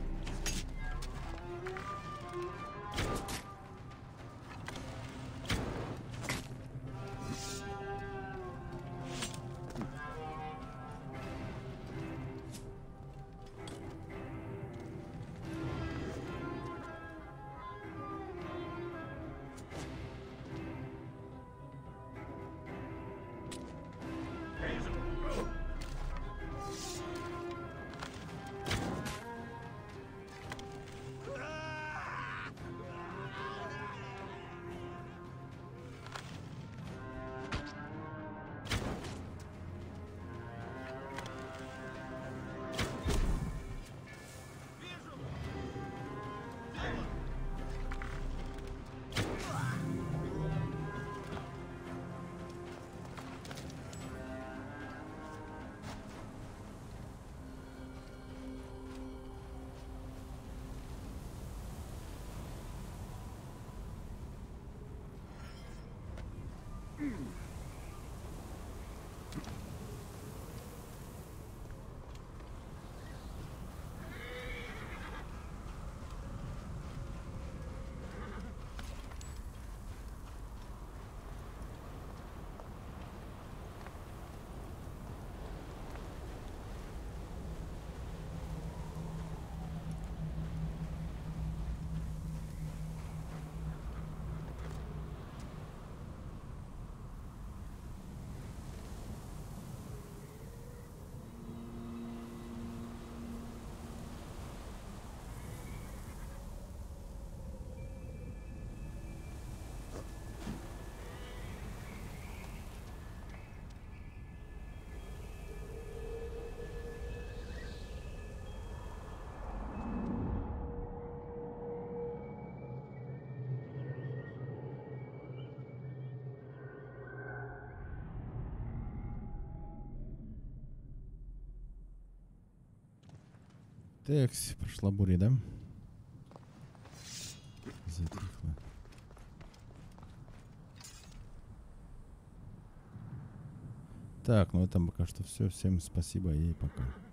Так, прошла буря, да? Затихло. Так, ну это пока что все. Всем спасибо и пока.